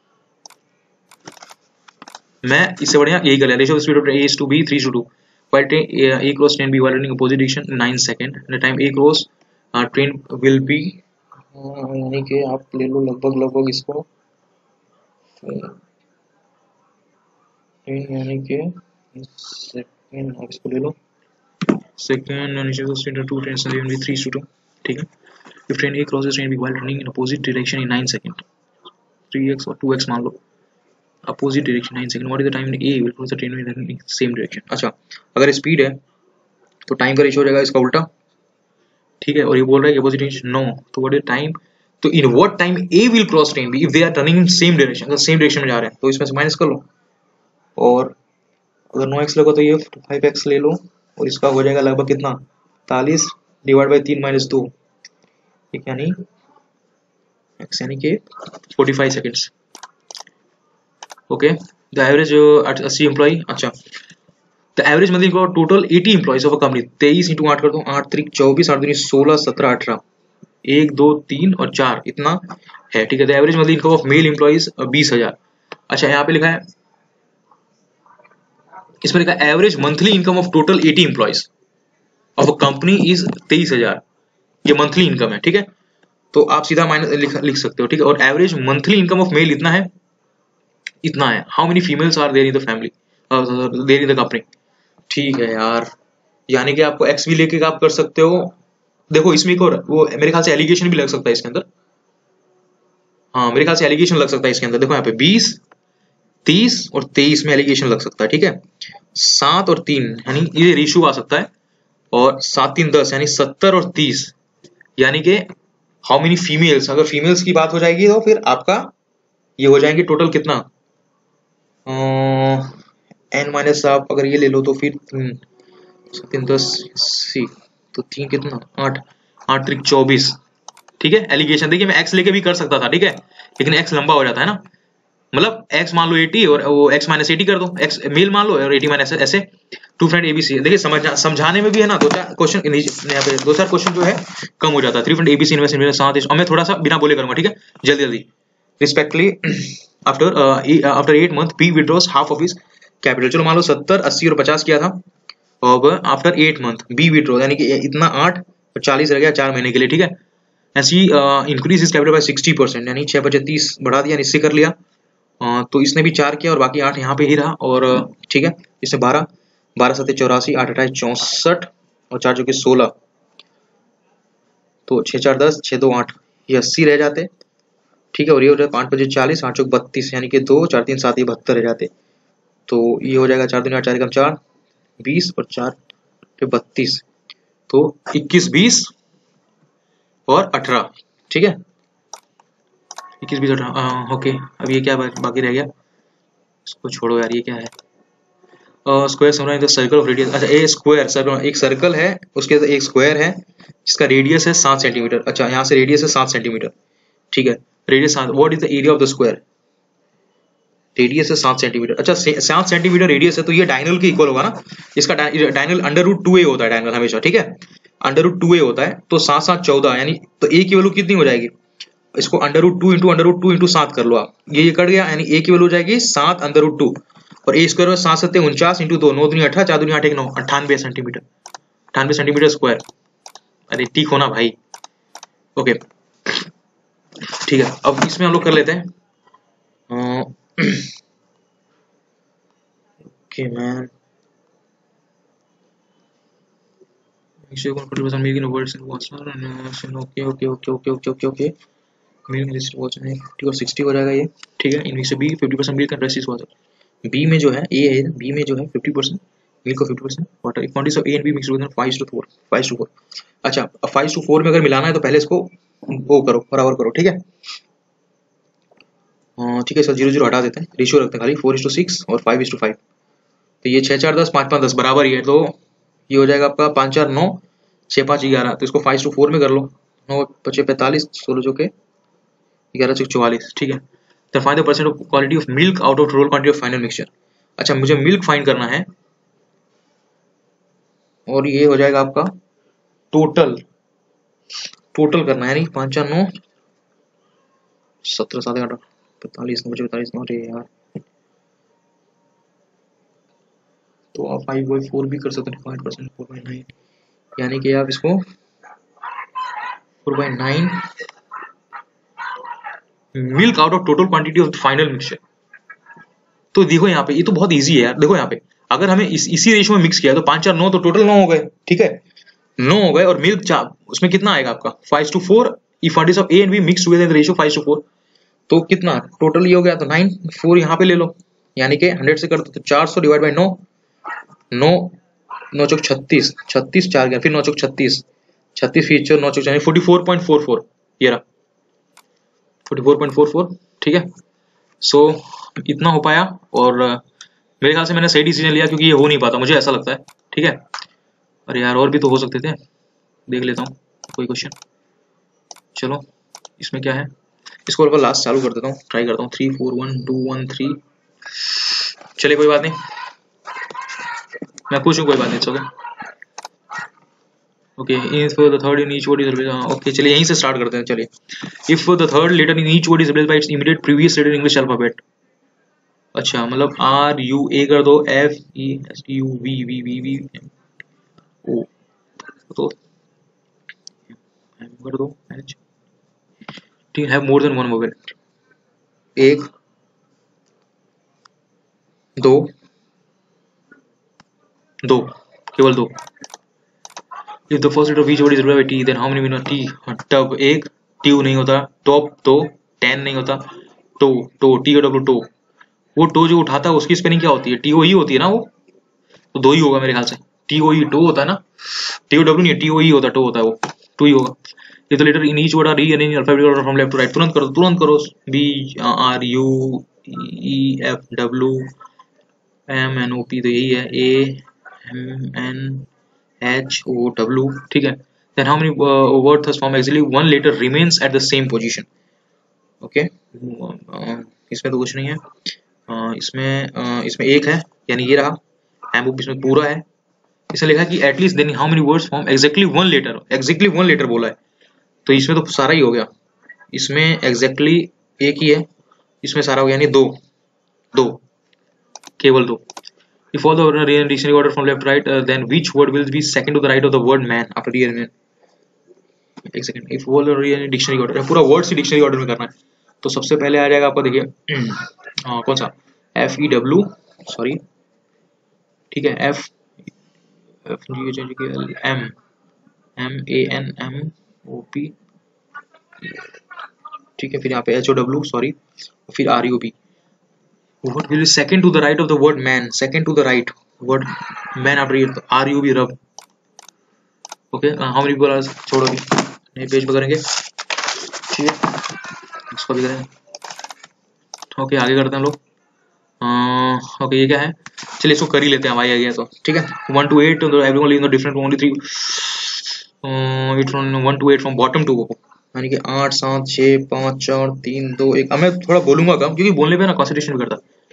मैं इससे बढ़िया यही कर लिया। Ratio of speed of A is to B three to two, while train uh, A cross train be while running opposite direction nine second, and the time A cross uh, train will be यानी कि आप ले लो लगभग लगभग इसको यानी कि second, आप इसको ले लो सेकंड यानी two train will be three to two. ठीक है, if train A crosses train B while running in opposite direction in nine second, three X और टू एक्स मान लो, opposite direction nine second, what is the time A will cross the train in same direction. अच्छा, अगर speed है तो time का ratio हो जाएगा इसका उल्टा। ठीक है, और ये बोल रहा है कि अपोजिट डायरेक्शन नो, तो व्हाट इज टाइम, तो in what time A will cross train B if they are running in same direction, अगर सेम डायरेक्शन में जा रहे हैं तो इसमें से माइनस कर लो, और अगर नो एक्स लगा तो ये फाइव एक्स ले लो, और इसका हो जाएगा लगभग कितना पैंतालीस डिवाइड बाई तीन माइनस दो, यानी एक्स यानी कि forty five seconds. Okay, the average अस्सी एम्प्लॉई। अच्छा, the average monthly income total eighty employees of a company, तेईस इंटू आठ कर दो, आठ त्रिक चौबीस, आठ दूनी सोलह, सत्रह अठारह, एक दो तीन और चार, इतना है। ठीक है, the average monthly income of male employees बीस हजार। अच्छा, यहाँ पे लिखा है, इसमें लिखा है average monthly income of total eighty employees of a company is तेईस हजार, ये मंथली इनकम है। ठीक है, तो आप सीधा माइनस लिख, लिख सकते हो। ठीक है, और average monthly income of male इतना है, इतना है। How many females are there in the family, there in the company. ठीक है यार, यानी कि आपको एक्स भी लेके आप कर सकते हो। देखो इसमें एक और वो मेरे ख्याल से एलिगेशन भी लग सकता है इसके अंदर, हाँ मेरे ख्याल से एलिगेशन लग सकता है इसके अंदर। देखो यहाँ पे बीस, तीस और तेईस में एलिगेशन लग सकता है। ठीक है, सात और तीन यानी ये रेशियो आ सकता है, और सात तीन दस यानी सत्तर और तीस, यानी कि हाउ मेनी फीमेल्स, अगर फीमेल्स की बात हो जाएगी तो फिर आपका ये हो जाएंगे टोटल कितना एन माइनस, आप अगर ये ले लो तो फिर तीन तीन दस सी, तो तीन कितना आठ, आठ त्रिक चौबीस। ठीक है, एलिगेशन देखिए मैं एक्स लेके भी कर सकता था, ठीक है, लेकिन एक्स लंबा हो जाता है ना, मतलब एक्स मान लो एटी और वो एक्स माइनस एटी कर दो, एक्स मेल मान लो और एटी माइनस ऐसे टू फ्रेंड एबीसी। देखिए समझ समझाने में भी है ना, दो चार क्वेश्चन यहाँ पे दो चार क्वेश्चन जो है कम हो जाता है। थ्री फ्रेंड एबीसी इन्वेस्ट साथ, और मैं थोड़ा सा बिना बोले करूंगा। ठीक है, जल्दी जल्दी respectively after after eight month B withdraws half of his capital. चलो मान लो सत्तर अस्सी और पचास किया था, और after eight month B withdraw यानी कि इतना आठ और चालीस रह गया चार महीने के लिए। ठीक है, ऐसी increase is capital by sixty percent, यानी छह बचे तीस बढ़ा दिया, इससे कर लिया, uh, तो इसने भी चार किया और बाकी आठ यहाँ पे ही रहा। और uh, ठीक है, इससे बारह, बारह सत्ते चौरासी, आठ अट्ठाईस चौसठ और चार चौके सोलह, तो छः चार दस, छः दो आठ, ये अस्सी रह जाते। ठीक है, और ये हो जाए पाँच बजे चालीस, आठ चौक बत्तीस, यानी कि दो चार तीन सात, ये बहत्तर रह जाते। तो ये हो जाएगा चार दिन आठ, चार कम चार, बीस और चार के बत्तीस, तो इक्कीस बीस और अठारह। ठीक है, इक्कीस बीस अठारह। ओके, अब ये क्या बाकी रह गया, इसको छोड़ो यार, ये क्या है, square summarise the circle of radius. अच्छा, ए स्क्वायर सर्कल, एक सर्कल है उसके एक स्क्वायर है जिसका रेडियस है सात सेंटीमीटर। अच्छा, यहाँ से रेडियस है सात सेंटीमीटर। ठीक है, रेडियस सात, what is the area of the square, radius है सात सेंटीमीटर। अच्छा सात सेंटीमीटर रेडियस है तो ये डायगोनल के इक्वल होगा ना, इसका diagonal under root two A होता है डायगोनल हमेशा, ठीक है, अंडर रूट टू ए होता है, तो सात सात चौदह, यानी तो ए की वैल्यू कितनी हो जाएगी, इसको under root two into under root two into सात कर लो आप, ये ये कट गया, यानी ए की वैल्यू हो जाएगी सात अंडर रूट टू, और ए स्क्वायर में सात सत्ते उनचास इंटू दो, नौ दुनी अठारह, चार दुनी आठ, एक नौ, अट्ठानवे सेंटीमीटर, अट्ठानवे सेंटीमीटर स्क्वायर। अरे ठीक हो ना भाई, ओके ठीक है। अब इसमें हम लोग कर लेते हैं okay man, okay okay okay okay okay okay okay fifty और सिक्सटी हो जाएगा ये, ठीक है। इनमें से B fifty percent milk and rest is water. B में जो है ए है, बी में जो है फिफ्टी परसेंट मिल्क और fifty percent water, quantities of A and B mix with five to four, five to four. अच्छा अब फाइव टू फोर में अगर मिलाना है तो पहले इसको वो करो, बराबर करो, ठीक है, ठीक है सर, जीरो जीरो हटा देते हैं, रेशियो रखते हैं खाली फोर इज टू सिक्स और फाइव इज टू फाइव, तो ये छः चार दस, पाँच पाँच दस बराबर ही है, तो ये हो जाएगा आपका पाँच चार नौ, छः पाँच ग्यारह, तो इसको फाइव टू फोर में कर लो, नौ पचे पैंतालीस, सोलह जो के ग्यारह चौक चौवालीस, ठीक है। तो find the percent of quality of milk out of total quantity of final mixture. अच्छा मुझे मिल्क फाइंड करना है, और ये हो जाएगा आपका टोटल, टोटल करना है, यानी पाँच चार नौ, सत्रह सात आठ पैंतालीस, नौ बचे पैंतालीस, नौ रे यार, तो आप फाइव बाई फोर भी कर सकते हैं, five percent four by nine, यानी कि आप इसको four by nine milk out of total quantity of the final mixture. तो देखो यहाँ पे ये तो बहुत इजी है यार, देखो यहाँ पे अगर हमें इस, इसी रेशियो में मिक्स किया तो पाँच चार नौ, तो टोटल नौ हो गए, ठीक है, नौ हो गए, और मिल्क चार, उसमें कितना आएगा आपका five to four, if quantities of A and B mix together in the ratio five to four, तो कितना टोटल ये हो गया, तो नाइन, फोर यहाँ पे ले लो, यानी कि हंड्रेड से कर दो तो चार सौ डिवाइड बाई नौ, नौ नौ चौक छत्तीस, छत्तीस चार गया, फिर नौ चौक छत्तीस, छत्तीस फीट नौ चौक यानी forty four point four four, ये रहा forty four point four four, ठीक है। सो so, इतना हो पाया, और मेरे ख्याल से मैंने सही डिसीजन लिया, क्योंकि ये हो नहीं पाता, मुझे ऐसा लगता है, ठीक है। अरे यार और भी तो हो सकते थे, देख लेता हूँ कोई क्वेश्चन, चलो इसमें क्या है, इसको और लास्ट चालू कर देता हूँ, ट्राई करता हूँ, three four one two one three, चलिए कोई बात नहीं, मैं पूछूं कोई बात नहीं, okay okay. If the third in each word is replaced, okay चलिए यहीं से स्टार्ट करते हैं, चलिए। If the third letter in each word is replaced by its immediate previous letter in English alphabet. अच्छा मतलब आर यू ए कर दो, F E S U V V V V ओ, तो एम कर दो, एच, ठीक है, मोर देन वन वोवेल, एक दो दो, केवल दो। If the first letter of each word is replaced by T, then how many mean T? Tub एक, ट्यू नहीं होता, टॉप दो, टेन नहीं होता, tow tow T O W tow, वो टो जो उठाता है उसकी स्पेलिंग क्या होती है, टी ओ ई होती है ना, वो तो दो ही होगा मेरे ख्याल से, टी ओ ई टो होता है ना, टी ओ डब्ल्यू नहीं है, टी ओ ई होता है, टो होता है, वो टू ही होगा। If the letter in each word are rearranged in alphabetical order from left to right, तुरंत करो तुरंत करो, B R U E F W M N O P, तो यही है, A M N H O W, ठीक है। Then how many uh, words has formed exactly one letter remains at the same position? Okay, uh, इसमें तो कुछ नहीं है, uh, इसमें uh, इसमें एक है, यानी ये रहा, एम इसमें पूरा है, इसमें लिखा कि at least then how many words form exactly one letter, exactly one letter बोला है, तो इसमें तो सारा ही हो गया, इसमें exactly एक ही है, इसमें सारा हो गया, यानी दो दो, केवल दो। If all the words are in dictionary order from left to right, uh, then which word will be second to the right of the word man after rearrangement? एक सेकंड, if all are in dictionary order, पूरा word से dictionary order में करना है, तो सबसे पहले आ जाएगा आपका, देखिए हाँ कौन सा, एफ ई डब्ल्यू, सॉरी ठीक है, F F G H G L M M A N M O P, ठीक है, फिर यहाँ पे एच ओ डब्ल्यू, सॉरी, फिर R U P. What will be second to the right of the word man? Second to the right word man after it, R U B rub. Okay, uh, how many people are छोड़ो भी, नए page पर करेंगे, ठीक है, इसको भी करेंगे। ओके okay, आगे करते हैं हम लोग। ओके okay, ये क्या है, चलिए इसको कर ही लेते हैं, भाई आ गया तो, ठीक है। One two eight, everyone living in the different only three, it from one two eight from bottom to, यानी कि आठ सात छः पाँच चार तीन दो एक। अब मैं थोड़ा बोलूंगा कम, क्योंकि बोलने पे ना कंसंट्रेशन भी करता,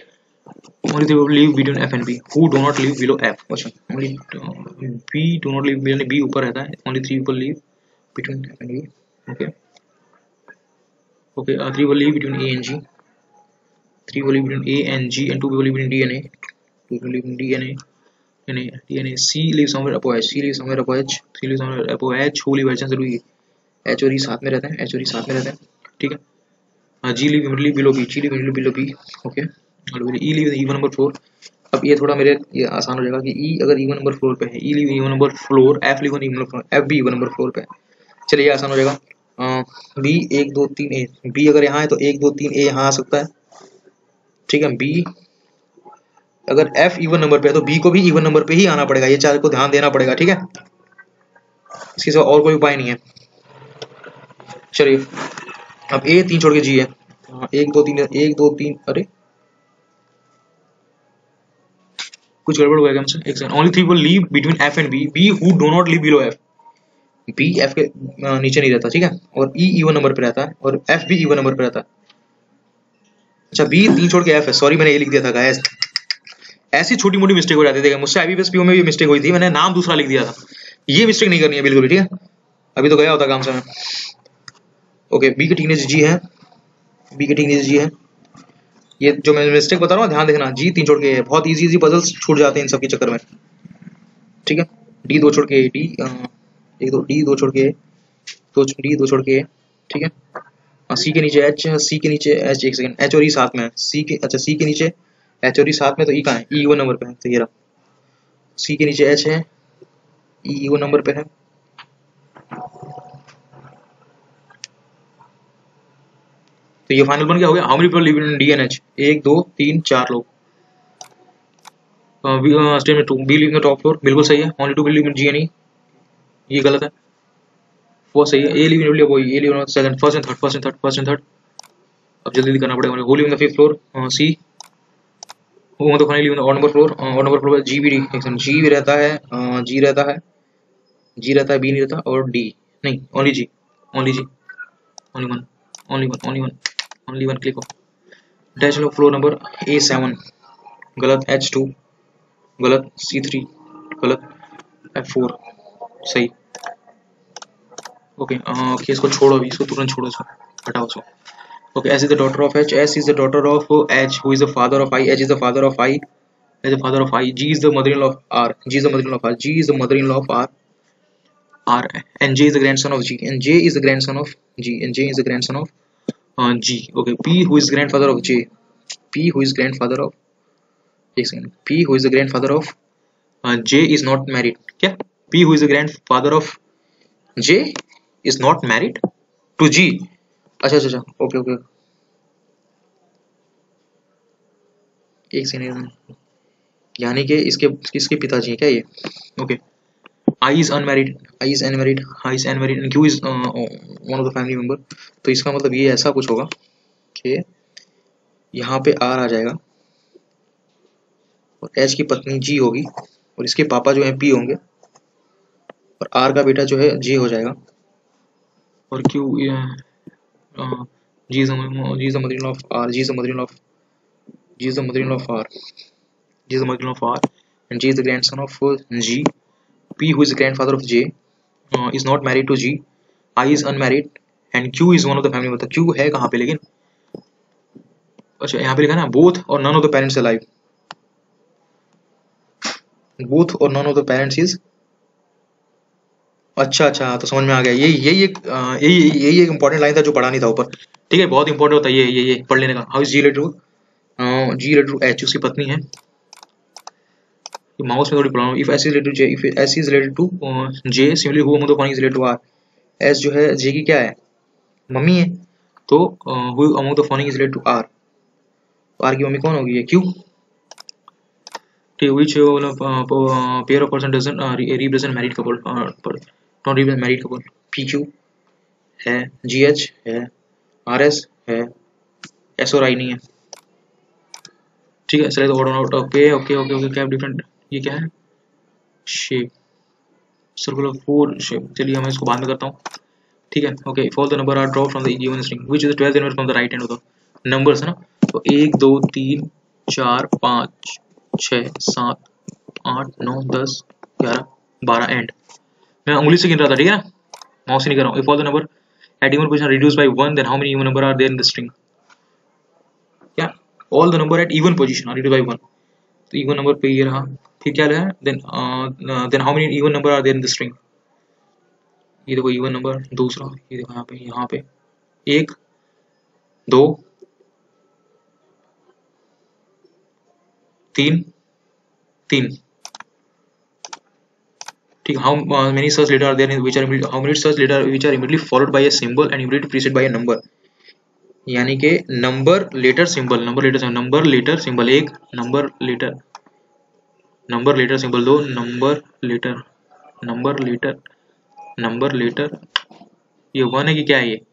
only three people live between F and B who do not live below F. अच्छा only uh, B do not live below B ऊपर रहता है, only three people live between F and B. Okay okay uh, three people live between A and G, three people live between A and G, and two people live between D and A, two people live between D and A, and A, D and A. C lives somewhere above H, C lives somewhere above H, C lives somewhere above H, who live adjacent to E. H और E साथ में रहते हैं, H और E साथ में रहते हैं, ठीक है. uh, G live immediately below B, G live immediately below B. Okay और E live even number four. अब ये थोड़ा मेरे ये आसान हो जाएगा कि E अगर even नंबर फ्लोर पे है, E live even number floor, F live even number floor, F भी even नंबर फ्लोर पे है. चलिए ये आसान हो जाएगा. B एक दो तीन A, B अगर यहाँ है तो एक दो तीन A यहाँ आ सकता है, ठीक है. B अगर F even नंबर पे है तो B को भी even नंबर पे ही आना पड़ेगा, ये चार को ध्यान देना पड़ेगा, ठीक है. इसके सिवा और कोई उपाय नहीं है. चलिए अब A तीन छोड़ के G है, एक दो तीन एक दो तीन अरे कुछ गड़बड़ हो गया हमसे. एक second. Only three people live between F and B, B who do not live below F. B F के नीचे नहीं रहता, ठीक है. और E इवन नंबर पे रहता है और F भी इवन नंबर पे रहता है. अच्छा B तीन छोड़ के F है, सॉरी मैंने ये लिख दिया था गाइस. ऐसी छोटी मोटी मिस्टेक हो जाती थी, मुझसे आईबीपीएस पीओ में भी मिस्टेक हुई थी, मैंने नाम दूसरा लिख दिया था. ये मिस्टेक नहीं करनी है बिल्कुल भी, ठीक है. अभी तो गया होता काम से. ओके B के टीनेज G है, B के टीनेज G है. ये जो मैं मिस्टेक बता रहा हूँ ध्यान देखना. जी तीन छोड़ के है, बहुत इजी इजी पजल्स छूट जाते हैं इन सब के चक्कर में, ठीक है. डी दो छोड़ के डी एक दो डी दो छोड़ के दो डी दो छोड़ के, ठीक है. सी के नीचे एच, सी के नीचे एच, एक सेकंड, एच और ई साथ में है. सी के अच्छा सी के नीचे एच और ई साथ में, तो ई कहाँ है? ई वन नंबर पे है, तो ये रहा. सी के नीचे एच है, ई वन नंबर पे है. तो ये फाइनल बन क्या हो गया? How many people live in D and H? एक दो तीन चार लोग. Statement two, B live in the top floor, बिल्कुल सही है. Only two live in G and E, ये गलत है, वो सही है. ए लिव इन वही, A live in second, first and third, first and third, first and third. अब जल्दी जल्दी करना पड़ेगा. Who live in the fifth floor? C. Who तो finally live in the odd number floor, odd number floor G B D. G भी रहता है, जी रहता है, जी रहता है, बी नहीं रहता, और डी नहीं, only G, only G, only one, only one, only one, only one. Click off. Dash low floor number A seven, गलत. एच टू गलत, सी थ्री गलत, एफ फोर सही. ओके ओके इसको छोड़ो अभी, इसको तुरंत छोड़ो, इसको हटाओ इसको. Okay S is the daughter of H, S is the daughter of H, who is the father of I, H is the father of I, H the father of I. G is the mother in law of R, G is the mother in law of R, G is the mother in law of R, R, and J is the grandson of G, and J is the grandson of G, and J is the grandson of uh, G. Okay, P who is grandfather of J, P who is grandfather of, एक second, P who is the grandfather of uh, J is not married. क्या? P who is the grandfather of J is not married to G. अच्छा अच्छा अच्छा, okay okay, एक second. यानी कि इसके इसके पिताजी हैं क्या ये? Okay. I is unmarried, I is unmarried, I is unmarried, and Q is uh, one of the family member. तो इसका मतलब ये ऐसा कुछ होगा कि यहाँ पे R आ जाएगा और H की पत्नी G होगी और इसके पापा जो है P होंगे और R का बेटा जो है J हो जाएगा और Q uh, G is the G is the mother-in-law of R, G is the mother-in-law of G is the mother-in-law of R, G is the mother-in-law of R, and G is the grandson of G. P who is the grandfather of J uh, is not married to G, I is unmarried, and Q is one of the family members. Q है कहाँ पे लेकिन? अच्छा यहाँ पे लिखा ना both or none of the parents alive, both or none of the parents is. अच्छा अच्छा तो समझ में आ गया. यही यही एक यही यही एक इम्पोर्टेंट लाइन था जो पढ़ा नहीं था ऊपर, ठीक है. बहुत इंपॉर्टेंट होता है ये ये ये पढ़ लेने का. How is G related to G related to H, उसकी पत्नी है. माउस में थोड़ी problem. If S is related to J, if S is related to J, similarly who among the following is related to R. S जो है J की क्या है? मम्मी है. तो who among the following is related to R, R की मम्मी कौन होगी? ये क्यू. ठीक. Which pair of person doesn't represent married couple, not represent married couple. P Q है, जी एच है, आर एस है, एस और आई नहीं है, ठीक है. चलिए तो order out. Okay okay okay okay cap different. ये क्या है? Shape, circular four shape. चलिए मैं इसको बाद में करता हूँ, ठीक है. Okay fall the number R drop from the given string which is the twelfth element from the right hand of the numbers है ना. तो एक दो तीन चार पाँच छः सात आठ नौ दस ग्यारह बारह एंड मैं उंगली से गिन रहा था, ठीक है ना, माउस से नहीं कर रहा हूँ। If all the number at even position reduce by one then how many even number are there in the string. क्या all the number at even position are reduce by one, तो even number पे ये रहा। फिर क्या है, then then how many even number are there in the string. ये देखो इवन नंबर दूसरा, ये देखो यहाँ पे यहाँ पे एक दो तीन तीन, ठीक। How many search letter are there in which are how many search letter which are immediately followed by a symbol and immediately preceded by a number. यानी कि number letter symbol, number letter symbol, number letter symbol एक, number letter number letter symbol दो, number letter number letter number letter ये one है कि क्या है, ये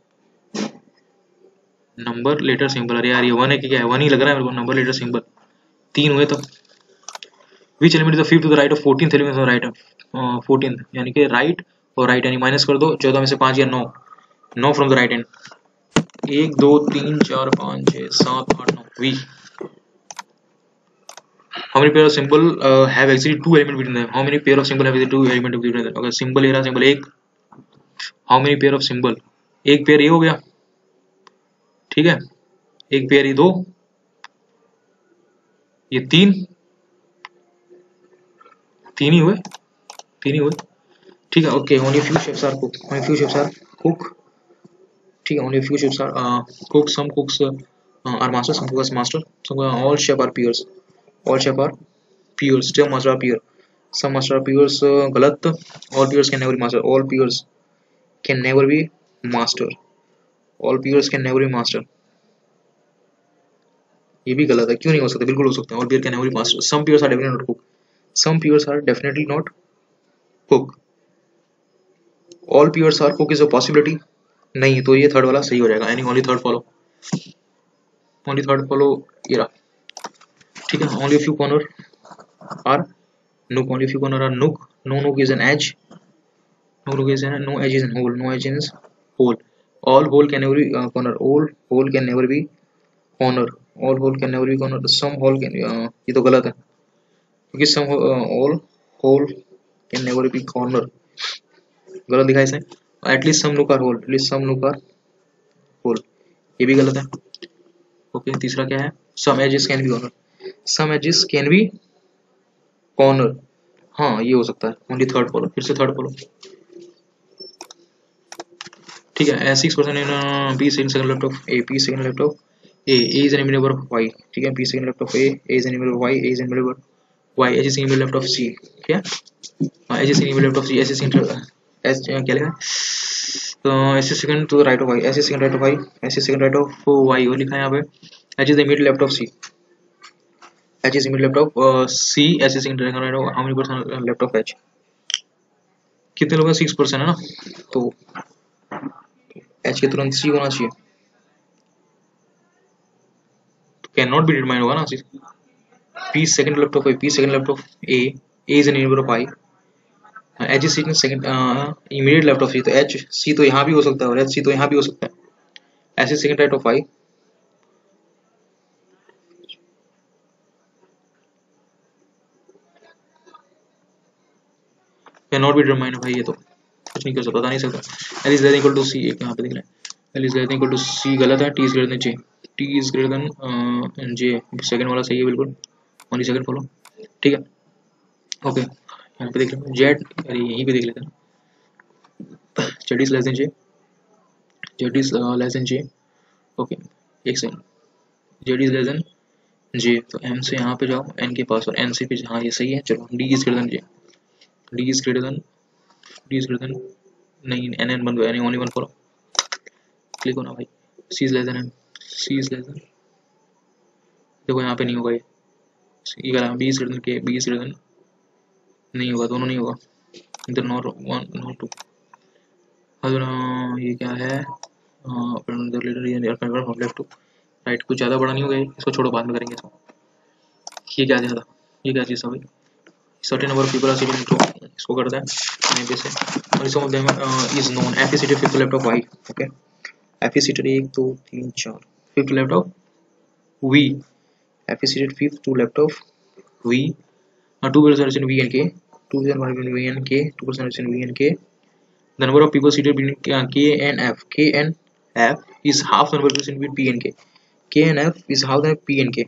नंबर लेटर सिंबल। अरे यार ये वन है कि क्या है, वन ही लग रहा है मेरे को। नंबर लेटर सिंबल तीन हुए तो which element is the fifth to the right of fourteenth element of right of fourteenth, यानी कि राइट और राइट यानी माइनस कर दो चौदह में से पाँच या नौ, नौ फ्रॉम द राइट एंड। एक दो तीन चार पाँच छः सात आठ नौ V. How many pair of symbol uh, have actually two element between them? How many pair of symbol have actually two element between them? अगर symbol ले रहा symbol एक, how many pair of symbol, एक pair ये हो गया, ठीक है, एक पेयर ये दो, ये तीन, तीन ही हुए, तीन ही हुए, ठीक है। Okay, only few shapes are cooked, only few shapes are cook, ठीक है, only few shapes are uh, cook, some cooks uh, are master, some cooks master, some uh, all shape are peers, all shape are peers, still master are peer, some master are peers uh, गलत, all peers can never be master, all peers can never be master, all peers can never be master, ये भी गलत है, क्यों नहीं हो सकता, बिल्कुल हो सकते हैं, all peers can never be master, some peers are definitely not cook, some peers are definitely not cook, all peers are cook is a possibility, नहीं तो ये थर्ड वाला सही हो जाएगा, यानी only third follow, only third follow ये रहा, ठीक है। Only few corner are nook, only few corner are nook, no nook is an edge, no nook is an no edge is an hole, no edge is hole, all hole can never be uh, corner, all hole can never be corner, all hole can never be corner, some hole can uh, ये तो गलत है क्योंकि some uh, all hole can never be corner, गलत दिखा इसने। at least some nook are hole, at least some nook are hole, ये भी गलत है। ओके okay, तीसरा क्या है, some edges can be corner, some edges can be corner, हाँ ये हो सकता है, ओनली थर्ड फॉलो, फिर से थर्ड फॉलो, ठीक है। Six percent in B second second left of A, P second left of A, A is an image number of Y, ठीक है, P second left of A, A is an image of Y, A is an image of Y, H is an image left of C, क्या H is an image left of C, H is H क्या लिखा है, तो H is second to the right of Y, H is second right of Y, H is second right of Y, वो लिखा है यहाँ पे, H is the image left of C, H is immediate left of uh, C, H is immediate right of how many percent left of H, कितने लोग हैं, six percent है ना, तो H के तुरंत C होना चाहिए, तो कैन नॉट बी डिटरमाइन होगा ना, P second left of A, P second left of A, A is an neighbor of I, H is second immediate left of C, तो H C तो यहाँ भी हो सकता है और H C तो यहाँ भी हो सकता है, H is second right of I, can not be determined, भाई ये तो कुछ नहीं कर सकता, बता नहीं सकता। L is greater than equal to C, एक यहाँ पे दिख रहा है, L is greater than equal to C गलत है, T is greater than J, T is greater than J, second वाला सही है बिल्कुल, ओनली सेकंड फॉलो, ठीक है। ओके यहाँ पे देख लेते हैं Z, अरे यहीं पे देख लेते हैं, Z is less than J, Z is uh, less than J, okay एक second, Z is less than J, तो M से यहाँ पे जाओ N के पास और N से फिर हाँ ये सही है, चलो D is greater than J, D is greater than D is greater than नहीं N N बंद हो यानी only one फॉलो, क्लिक होना भाई, C is less than M, C is less than, देखो यहाँ पे नहीं होगा ये, ये कह रहा है B is greater than K, B is greater than, नहीं होगा, दोनों नहीं होगा, इधर नॉट वन नॉट टू, अगर ये क्या है लेफ्ट टू राइट, कुछ ज़्यादा बड़ा नहीं हो गया, इसको छोड़ो बाद में करेंगे इसको, ये क्या ज़्यादा, ये क्या चीज़ था भाई, certain number of people are sitting to इसको करता है यहाँ पे से, और some of them uh, is known, F is seated fifth left of Y, okay, F is seated एक दो तीन चार, fifth left of V, F is seated fifth to left of V. Uh, two people are in V and K. Two people are in V and K. Two people are in V and K. The number of people seated between uh, K and F. K and F is half the number of people seated between P and K. K and F is half the P and K.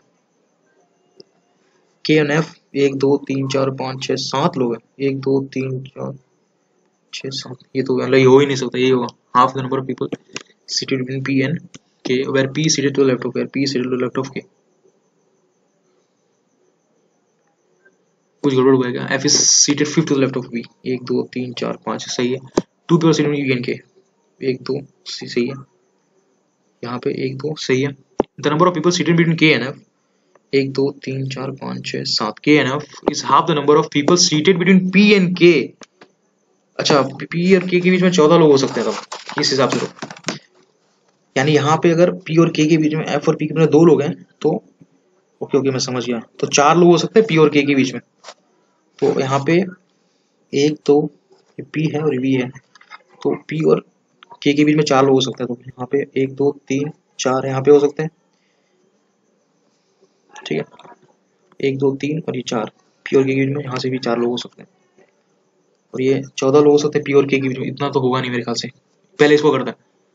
K and F एक दो तीन चार पाँच छः सात लोग हैं. एक दो तीन चार छः सात. ये तो मतलब ये हो ही नहीं सकता. ये होगा half the number of people seated between P and K, where P is seated to the left of where P is seated to the left of K. कुछ गड़बड़ हुआ क्या? F is seated fifth to the left of V. एक दो तीन चार पाँच सही है. Two people seated between V and K. एक दो सही है. यहाँ पे एक दो सही है. The number of people seated between K and F. एक दो तीन चार पाँच छः सात. K and F is half the number of people seated between P and K. अच्छा P और K के बीच में चौदह लोग हो सकते हैं तब इस हिसाब से. तो यानी यहाँ पे अगर P और K के बीच में F और P के बीच में दो लोग हैं तो ओके ओके मैं समझ गया. तो चार लोग हो सकते हैं P और K के बीच में. तो यहाँ पे एक दो P है और V है तो P और K के बीच में चार लोग हो सकते हैं. तो यहाँ पे एक दो तीन चार यहाँ पे हो सकते हैं. ठीक है. एक दो तीन और ये चार P और K के बीच में यहाँ से भी चार लोग हो सकते हैं. और ये चौदह लोग हो सकते हैं P और K के बीच में. इतना तो होगा नहीं मेरे ख्याल से. पहले इसको करता है.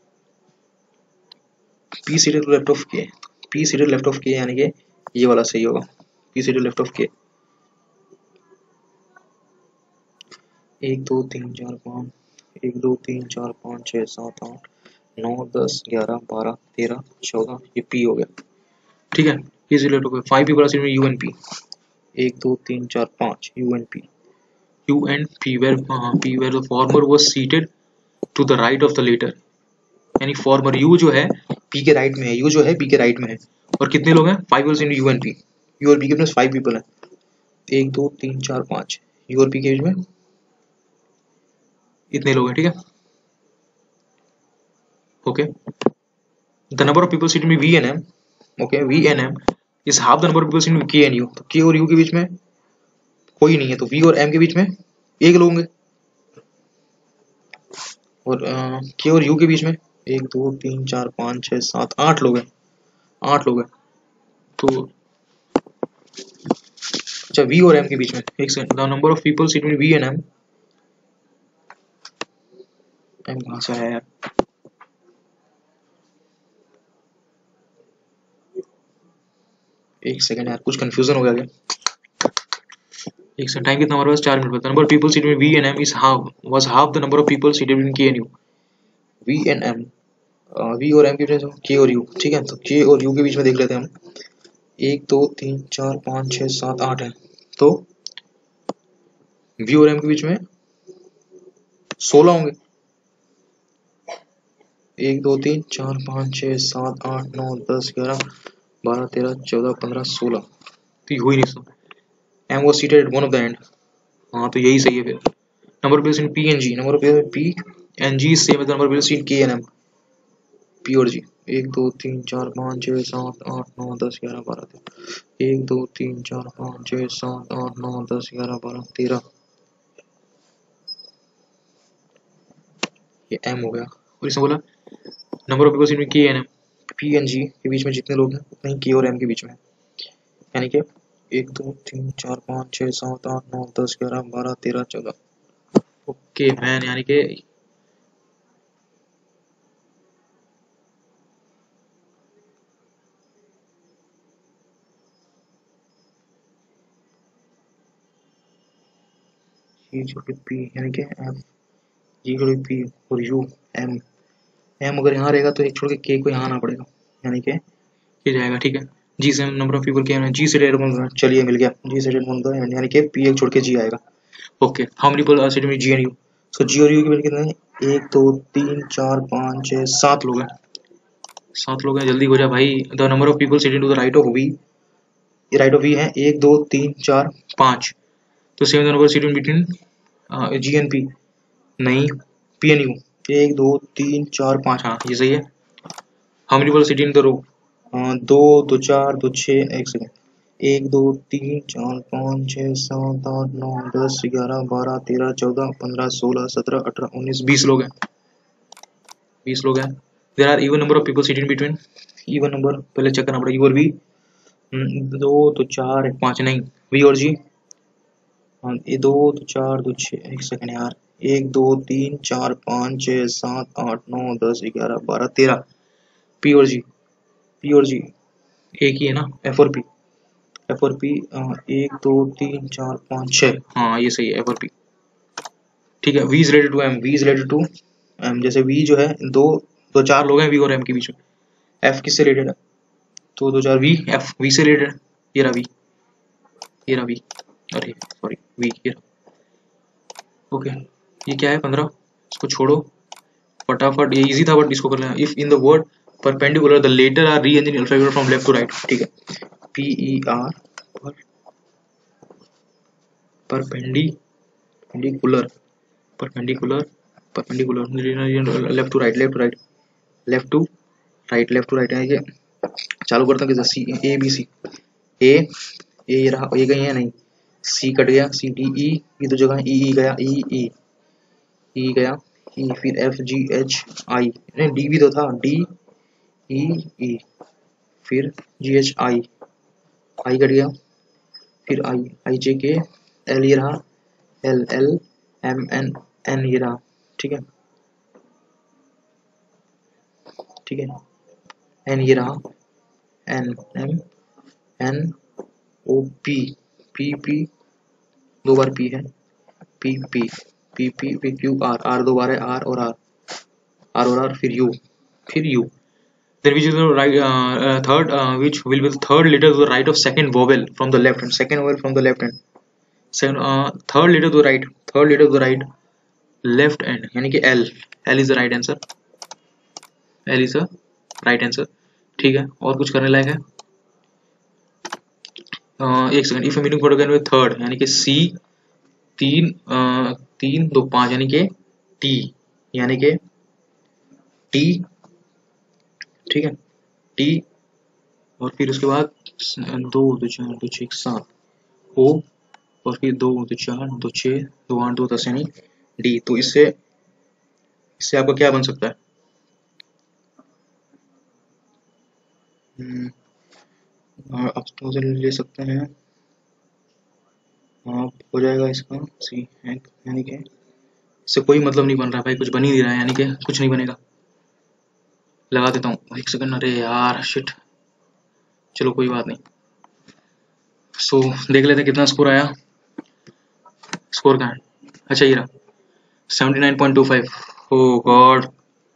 P seated to left of K. P seated left of K यानी कि ये वाला सही होगा. P seated left of K. एक दो तीन चार पाँच. एक दो तीन चार पाँच छः सात आठ नौ दस ग्यारह बारह तेरह चौदह. ये P हो गया. ठीक है. P seated left of K. Five people are seated U and P. एक दो तीन चार पाँच U and P. U and P where uh, P where the former was seated to the right of the later. यानी former U जो है P के right में है. U जो है P के राइट में है. और कितने लोग हैं? Five people in U and P. U और P के बीच में फाइव पीपल हैं. एक दो तीन चार पाँच. U और P के बीच में इतने लोग हैं. ठीक है. Okay. The number of people seated in V and M. Okay. V and M is half the number of people seated in K and U. तो K और U के बीच में कोई नहीं है तो V और M के बीच में एक लोग होंगे. और आ, K और U के बीच में एक दो तीन चार पाँच छः सात आठ लोग हैं. आठ लोग हैं. तो अच्छा V और M के बीच में एक second. The number of people seated in V and M. M कहाँ से आया यार? एक सेकंड यार कुछ कंफ्यूजन हो गया क्या? एक सेकंड. टाइम कितना हमारे पास? चार minute. The number of people seated in V and M is half was half the number of people seated in K and U. V and M. V और M के बीच में K और U. ठीक है. तो K और U के बीच में देख लेते हैं हम. एक दो तीन चार पाँच छः सात आठ है. तो V और M के बीच में सोलह होंगे. एक दो तीन चार पाँच छः सात आठ नौ दस ग्यारह बारह तेरह चौदह पंद्रह सोलह. तो ये हो ही नहीं सकता. M was seated at one of the end. हाँ तो यही सही है फिर. Number of in P and G. Number of P and G same है. Number of in K and M. P और G. एक दो तीन चार पाँच छः सात आठ नौ दस ग्यारह बारह तेरह. एक दो तीन चार पाँच छः सात आठ नौ दस ग्यारह बारह तेरह. ये M हो गया. और इसने बोला number of people in K and M. P and G के बीच में जितने लोग हैं उतने ही K और M के बीच में. यानी कि एक दो तीन चार पाँच छः सात आठ नौ दस ग्यारह बारह तेरह चौदह. Okay man. यानी कि G जोड़ P यानी कि F. G जोड़ P और U M. M अगर यहाँ रहेगा तो एक छोड़ के K को यहाँ आना पड़ेगा. यानी कि ये जाएगा. ठीक है. G से नंबर ऑफ पीपल के G से डेट वन. चलिए मिल गया. G से डेट वन का यानी कि P एक छोड़ के G आएगा. Okay. How many people are seated in G and U. So G और U के बीच कितने हैं? एक दो तीन चार पाँच छः सात लोग हैं. सात लोग हैं. जल्दी हो जा भाई. The number of people seated to the right of V. ये राइट ऑफ V है. एक दो तीन चार पाँच. तो same the number seated between G and P. नहीं P and U. एक दो तीन चार पाँच. हाँ ये सही है. How many people seated in the row. दो दो चार दो छः. एक सेकेंड. एक दो तीन चार पाँच छः सात आठ नौ दस ग्यारह बारह तेरह चौदह पंद्रह सोलह सत्रह अठारह उन्नीस बीस लोग हैं. बीस लोग हैं. There are even number of people seated in between. Even number पहले चेक करना पड़ेगा. U और V. दो तो चार एक पाँच नहीं, वी और जी। हाँ, ये दो तो चार दो छः, एक सेकंड यार, एक दो तीन चार पाँच छः सात आठ नौ दस ग्यारह बारह तेरह, पी और जी। पी और जी एक ही है ना, एफ और पी। एफ और पी एक दो तीन चार पाँच छः, हाँ ये सही है, एफ और पी। ठीक है, V is related to M, V is related to M. जैसे वी जो है, दो दो चार लोग हैं वी और एम के बीच में। एफ किससे रिलेटेड है? तो दो चार वी, एफ वी से रिलेटेड है। ये रहा वी, ये रहा वी, अरे सॉरी वी, ये रहा। ओके, ये क्या है पंद्रह, इसको छोड़ो फटाफट, ये इजी था बट इसको कर लेना। If in the word perpendicular the letter are rearranged alphabet from left to right. ठीक है, P E R perpendicular, perpendicular perpendicular left to right, left to right, left to right, left to right है ये। चालू करता हूँ कैसे, सी A B C, ए ए ये रहा, ये गई है नहीं, सी कट गया, सी डी ई, ये दो जगह ई ई गया, ई ई ई गया, ई फिर एफ जी एच आई, नहीं डी भी तो था, डी ई ई फिर जी एच आई, आई कट गया, फिर आई आई जे के, एल ये रहा, L L M N N ये रहा। ठीक है, ठीक है, एन ये रहा, N M N O P, P P दो बार पी है, पी पी पी पी फिर क्यू आर, आर दो बार है, आर और आर, आर और आर, फिर यू, फिर U. Then which is the right uh, uh, third uh, which will be the third letter to the right of second vowel from the left hand, second vowel from the left hand, second uh, third letter to the right, third letter to the right left hand, यानी कि L, L is the right answer, L is the right answer। ठीक है, और कुछ करने लायक है? uh, एक second, if meaning product में थर्ड यानी कि C, तीन uh, तीन दो पाँच यानी कि T, यानी कि T, ठीक है, टी, और फिर उसके बाद दो दो चार दो छः सात, ओ, और फिर दो दो चार दो छः दो आठ दो दस यानी डी। तो इससे इससे आपका क्या बन सकता है? आप तो ले सकते हैं, आप हो जाएगा इसका सी, यानी कि इससे कोई मतलब नहीं बन रहा भाई, कुछ बन ही नहीं रहा है, यानी कि कुछ नहीं बनेगा। लगा देता हूँ एक सेकंड, अरे यार शिट, चलो कोई बात नहीं। सो so, देख लेते हैं कितना स्कोर आया। स्कोर कहाँ है? अच्छा ये रहा, seventy nine point two five. Oh God,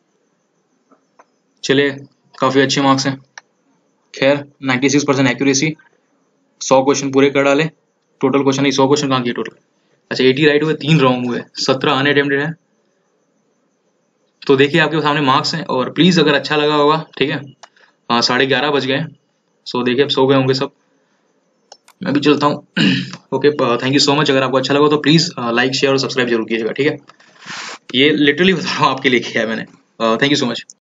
चलिए काफ़ी अच्छे मार्क्स हैं। खैर नाइन्टी सिक्स परसेंट एक्यूरेसी, सौ क्वेश्चन पूरे कर डाले। टोटल क्वेश्चन नहीं, सौ क्वेश्चन कहाँ किए टोटल? अच्छा अस्सी राइट हुए, तीन रॉन्ग हुए, सत्रह अनअटेम्प्टेड है। तो देखिए आपके सामने मार्क्स हैं, और प्लीज़ अगर अच्छा लगा होगा, ठीक है, हाँ साढ़े ग्यारह बज गए, सो देखिए अब सो गए होंगे सब, मैं भी चलता हूँ। Okay, thank you so much. अगर आपको अच्छा लगा तो प्लीज़ लाइक शेयर और सब्सक्राइब जरूर कीजिएगा, ठीक है। ये लिटरली बता रहा हूँ आपके लिए किया है मैंने। Thank you so much.